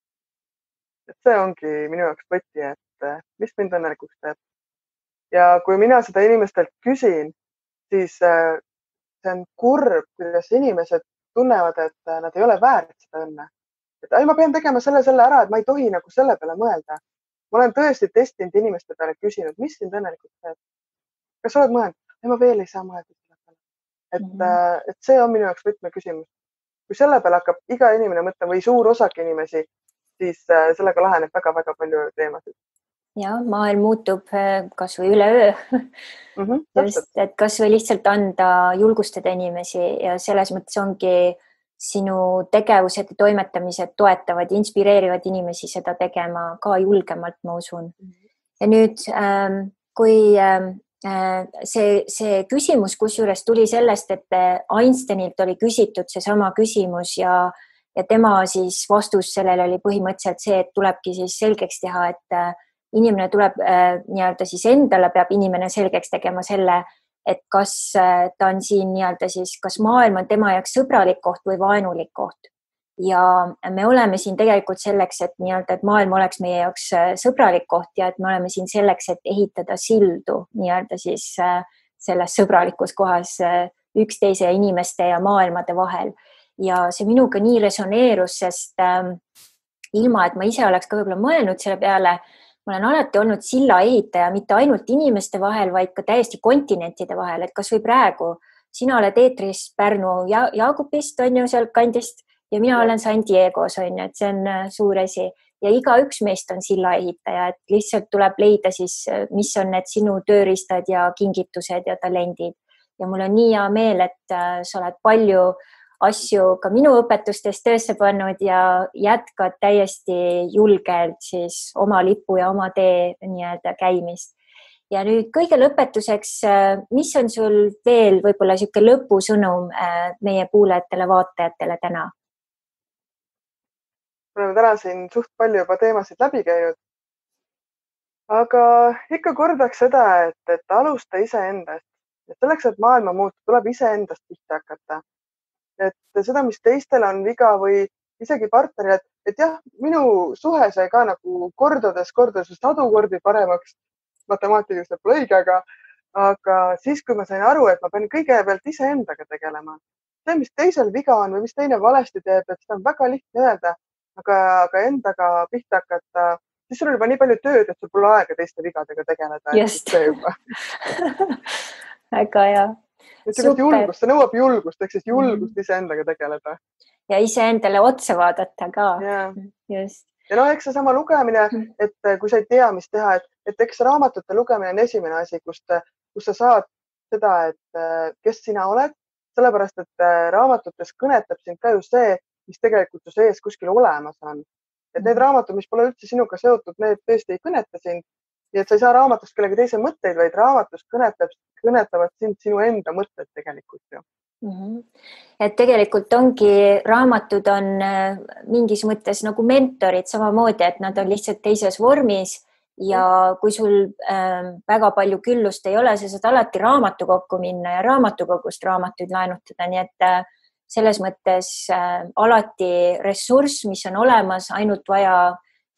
Et see ongi minu jaoks võti, et mis mind õnnelikuks teeb? Ja kui mina seda inimestelt küsin, siis see on kurb, kuidas inimesed tunnevad, et nad ei ole väärt seda õnne. Et ma pean tegema selle ära, et ma ei tohi nagu selle peale mõelda. Ma olen tõesti testinud inimeste peale küsinud, mis sind õnnelikuks teeb? Kas sa oled mõelnud? Ma veel ei saa mõelda selle peale. Et see on minu jaoks võtmeküsimus. Kui selle peale hakkab iga inimene mõtlema või suur osake inimesi, siis sellega laheneb väga-väga palju teemasid. Ja, maailm muutub kas või üleöö. Just, et kas või lihtsalt anda julgustada inimesi ja selles mõttes ongi sinu tegevused ja toimetamised toetavad, inspireerivad inimesi seda tegema ka julgemalt, ma usun. Ja nüüd, kui see küsimus kusjuures tuli sellest, et Einsteinilt oli küsitud seesama küsimus ja tema siis vastus sellele oli põhimõtteliselt see, et tulebki siis selgeks teha, et inimene tuleb nii-öelda siis endale peab inimene selgeks tegema selle, et kas ta on siin nii-öelda siis, kas maailm on tema jaoks sõbralik koht või vaenulik koht. Ja me oleme siin tegelikult selleks, et nii-öelda, et maailm oleks meie jaoks sõbralik koht ja et me oleme siin selleks, et ehitada sildu nii-öelda siis selles sõbralikus kohas üksteise ja inimeste ja maailmade vahel. Ja see minuga nii resoneerus, sest ilma, et ma ise oleks ka võib-olla mõelnud selle peale, ma olen alati olnud silla ehitaja, mitte ainult inimeste vahel, vaid ka täiesti kontinentide vahel, et kas või praegu sina oled eetris Pärnu Jaagupist, on ju sealt kandist ja mina olen San Diegos, on ju, et see on suur asi ja igaüks meist on silla ehitaja, et lihtsalt tuleb leida siis, mis on need sinu tööriistad ja kingitused ja talendid ja mul on nii hea meel, et sa oled palju asju ka minu õpetustes töösse pannud ja jätkad täiesti julgelt siis oma lipu ja oma tee nii-öelda käimist. Ja nüüd kõige lõpetuseks, mis on sul veel võib-olla siuke lõpusõnum meie kuulajatele, vaatajatele täna? Me oleme täna siin suht palju juba teemasid läbi käinud, aga ikka kordaks seda, et alusta iseendast. Et selleks, et maailma muuta, tuleb iseendast pihta hakata. Et seda, mis teistel on viga või isegi partnerile, et jah, minu suhe sai ka nagu kordades, sadu kordi paremaks. Matemaatiliselt pole õige, aga siis, kui ma sain aru, et ma pean kõigepealt iseendaga tegelema. See, mis teisel viga on või mis teine valesti teeb, et seda on väga lihtne öelda, aga endaga pihta hakata, siis sul on juba nii palju tööd, et sul pole aega teiste vigadega tegeleda. Just. Väga hea. Julgust, see nõuab julgust, ehk siis julgust iseendaga tegeleda. Ja iseendale otsa vaadata ka. Just. Ja eks see sama lugemine, et kui sa ei tea, mis teha, et eks raamatute lugemine on esimene asi, kus sa saad seda, et kes sina oled, sellepärast, et raamatutes kõnetab sind ka ju see, mis tegelikult su sees kuskil olemas on. Et need raamatud, mis pole üldse sinuga seotud, need tõesti ei kõneta sind. Ja et sa ei saa raamatust kellegi teise mõtteid, vaid raamatust kõnetavad sind sinu enda mõtted tegelikult ju. Et tegelikult ongi, raamatud on mingis mõttes nagu mentorid samamoodi, et nad on lihtsalt teises vormis ja kui sul väga palju küllust ei ole, sa saad alati raamatukokku minna ja raamatukogust raamatuid laenutada, nii et selles mõttes alati ressurss, mis on olemas, ainult vaja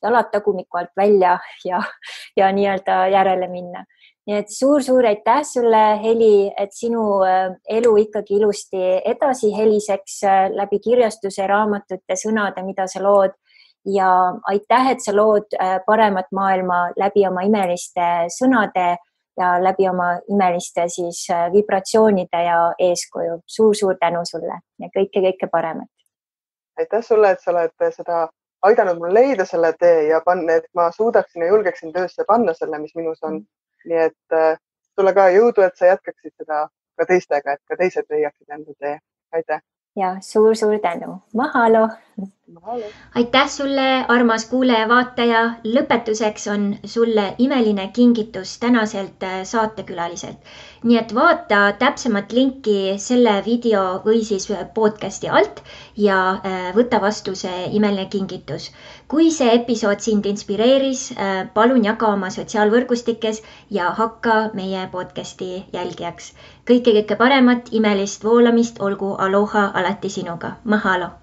jalad tagumiku alt välja ja nii-öelda järele minna. Nii et suur-suur aitäh sulle, Heli, et sinu elu ikkagi ilusti edasi heliseks läbi kirjastuse, raamatute, sõnade, mida sa lood. Ja aitäh, et sa lood paremat maailma läbi oma imeliste sõnade ja läbi oma imeliste siis vibratsioonide ja eeskuju. Suur-suur tänu sulle ja kõike paremat. Aitäh sulle, et sa oled seda aidanud mul leida selle tee ja panna, et ma suudaksin ja julgeksin töösse panna selle, mis minus on. Nii et sulle ka jõudu, et sa jätkaksid seda ka teistega, et ka teised leiaksid enda tee. Aitäh! Ja suur-suur tänu! Mahalo! Aitäh sulle, armas kuulaja vaataja! Lõpetuseks on sulle imeline kingitus tänaselt saatekülaliselt. Nii et vaata täpsemat linki selle video või siis podcasti alt ja võta vastu see imeline kingitus. Kui see episood sind inspireeris, palun jaga oma sotsiaalvõrgustikes ja hakka meie podcasti jälgijaks. Kõike paremat, imelist voolamist, olgu aloha alati sinuga. Mahalo!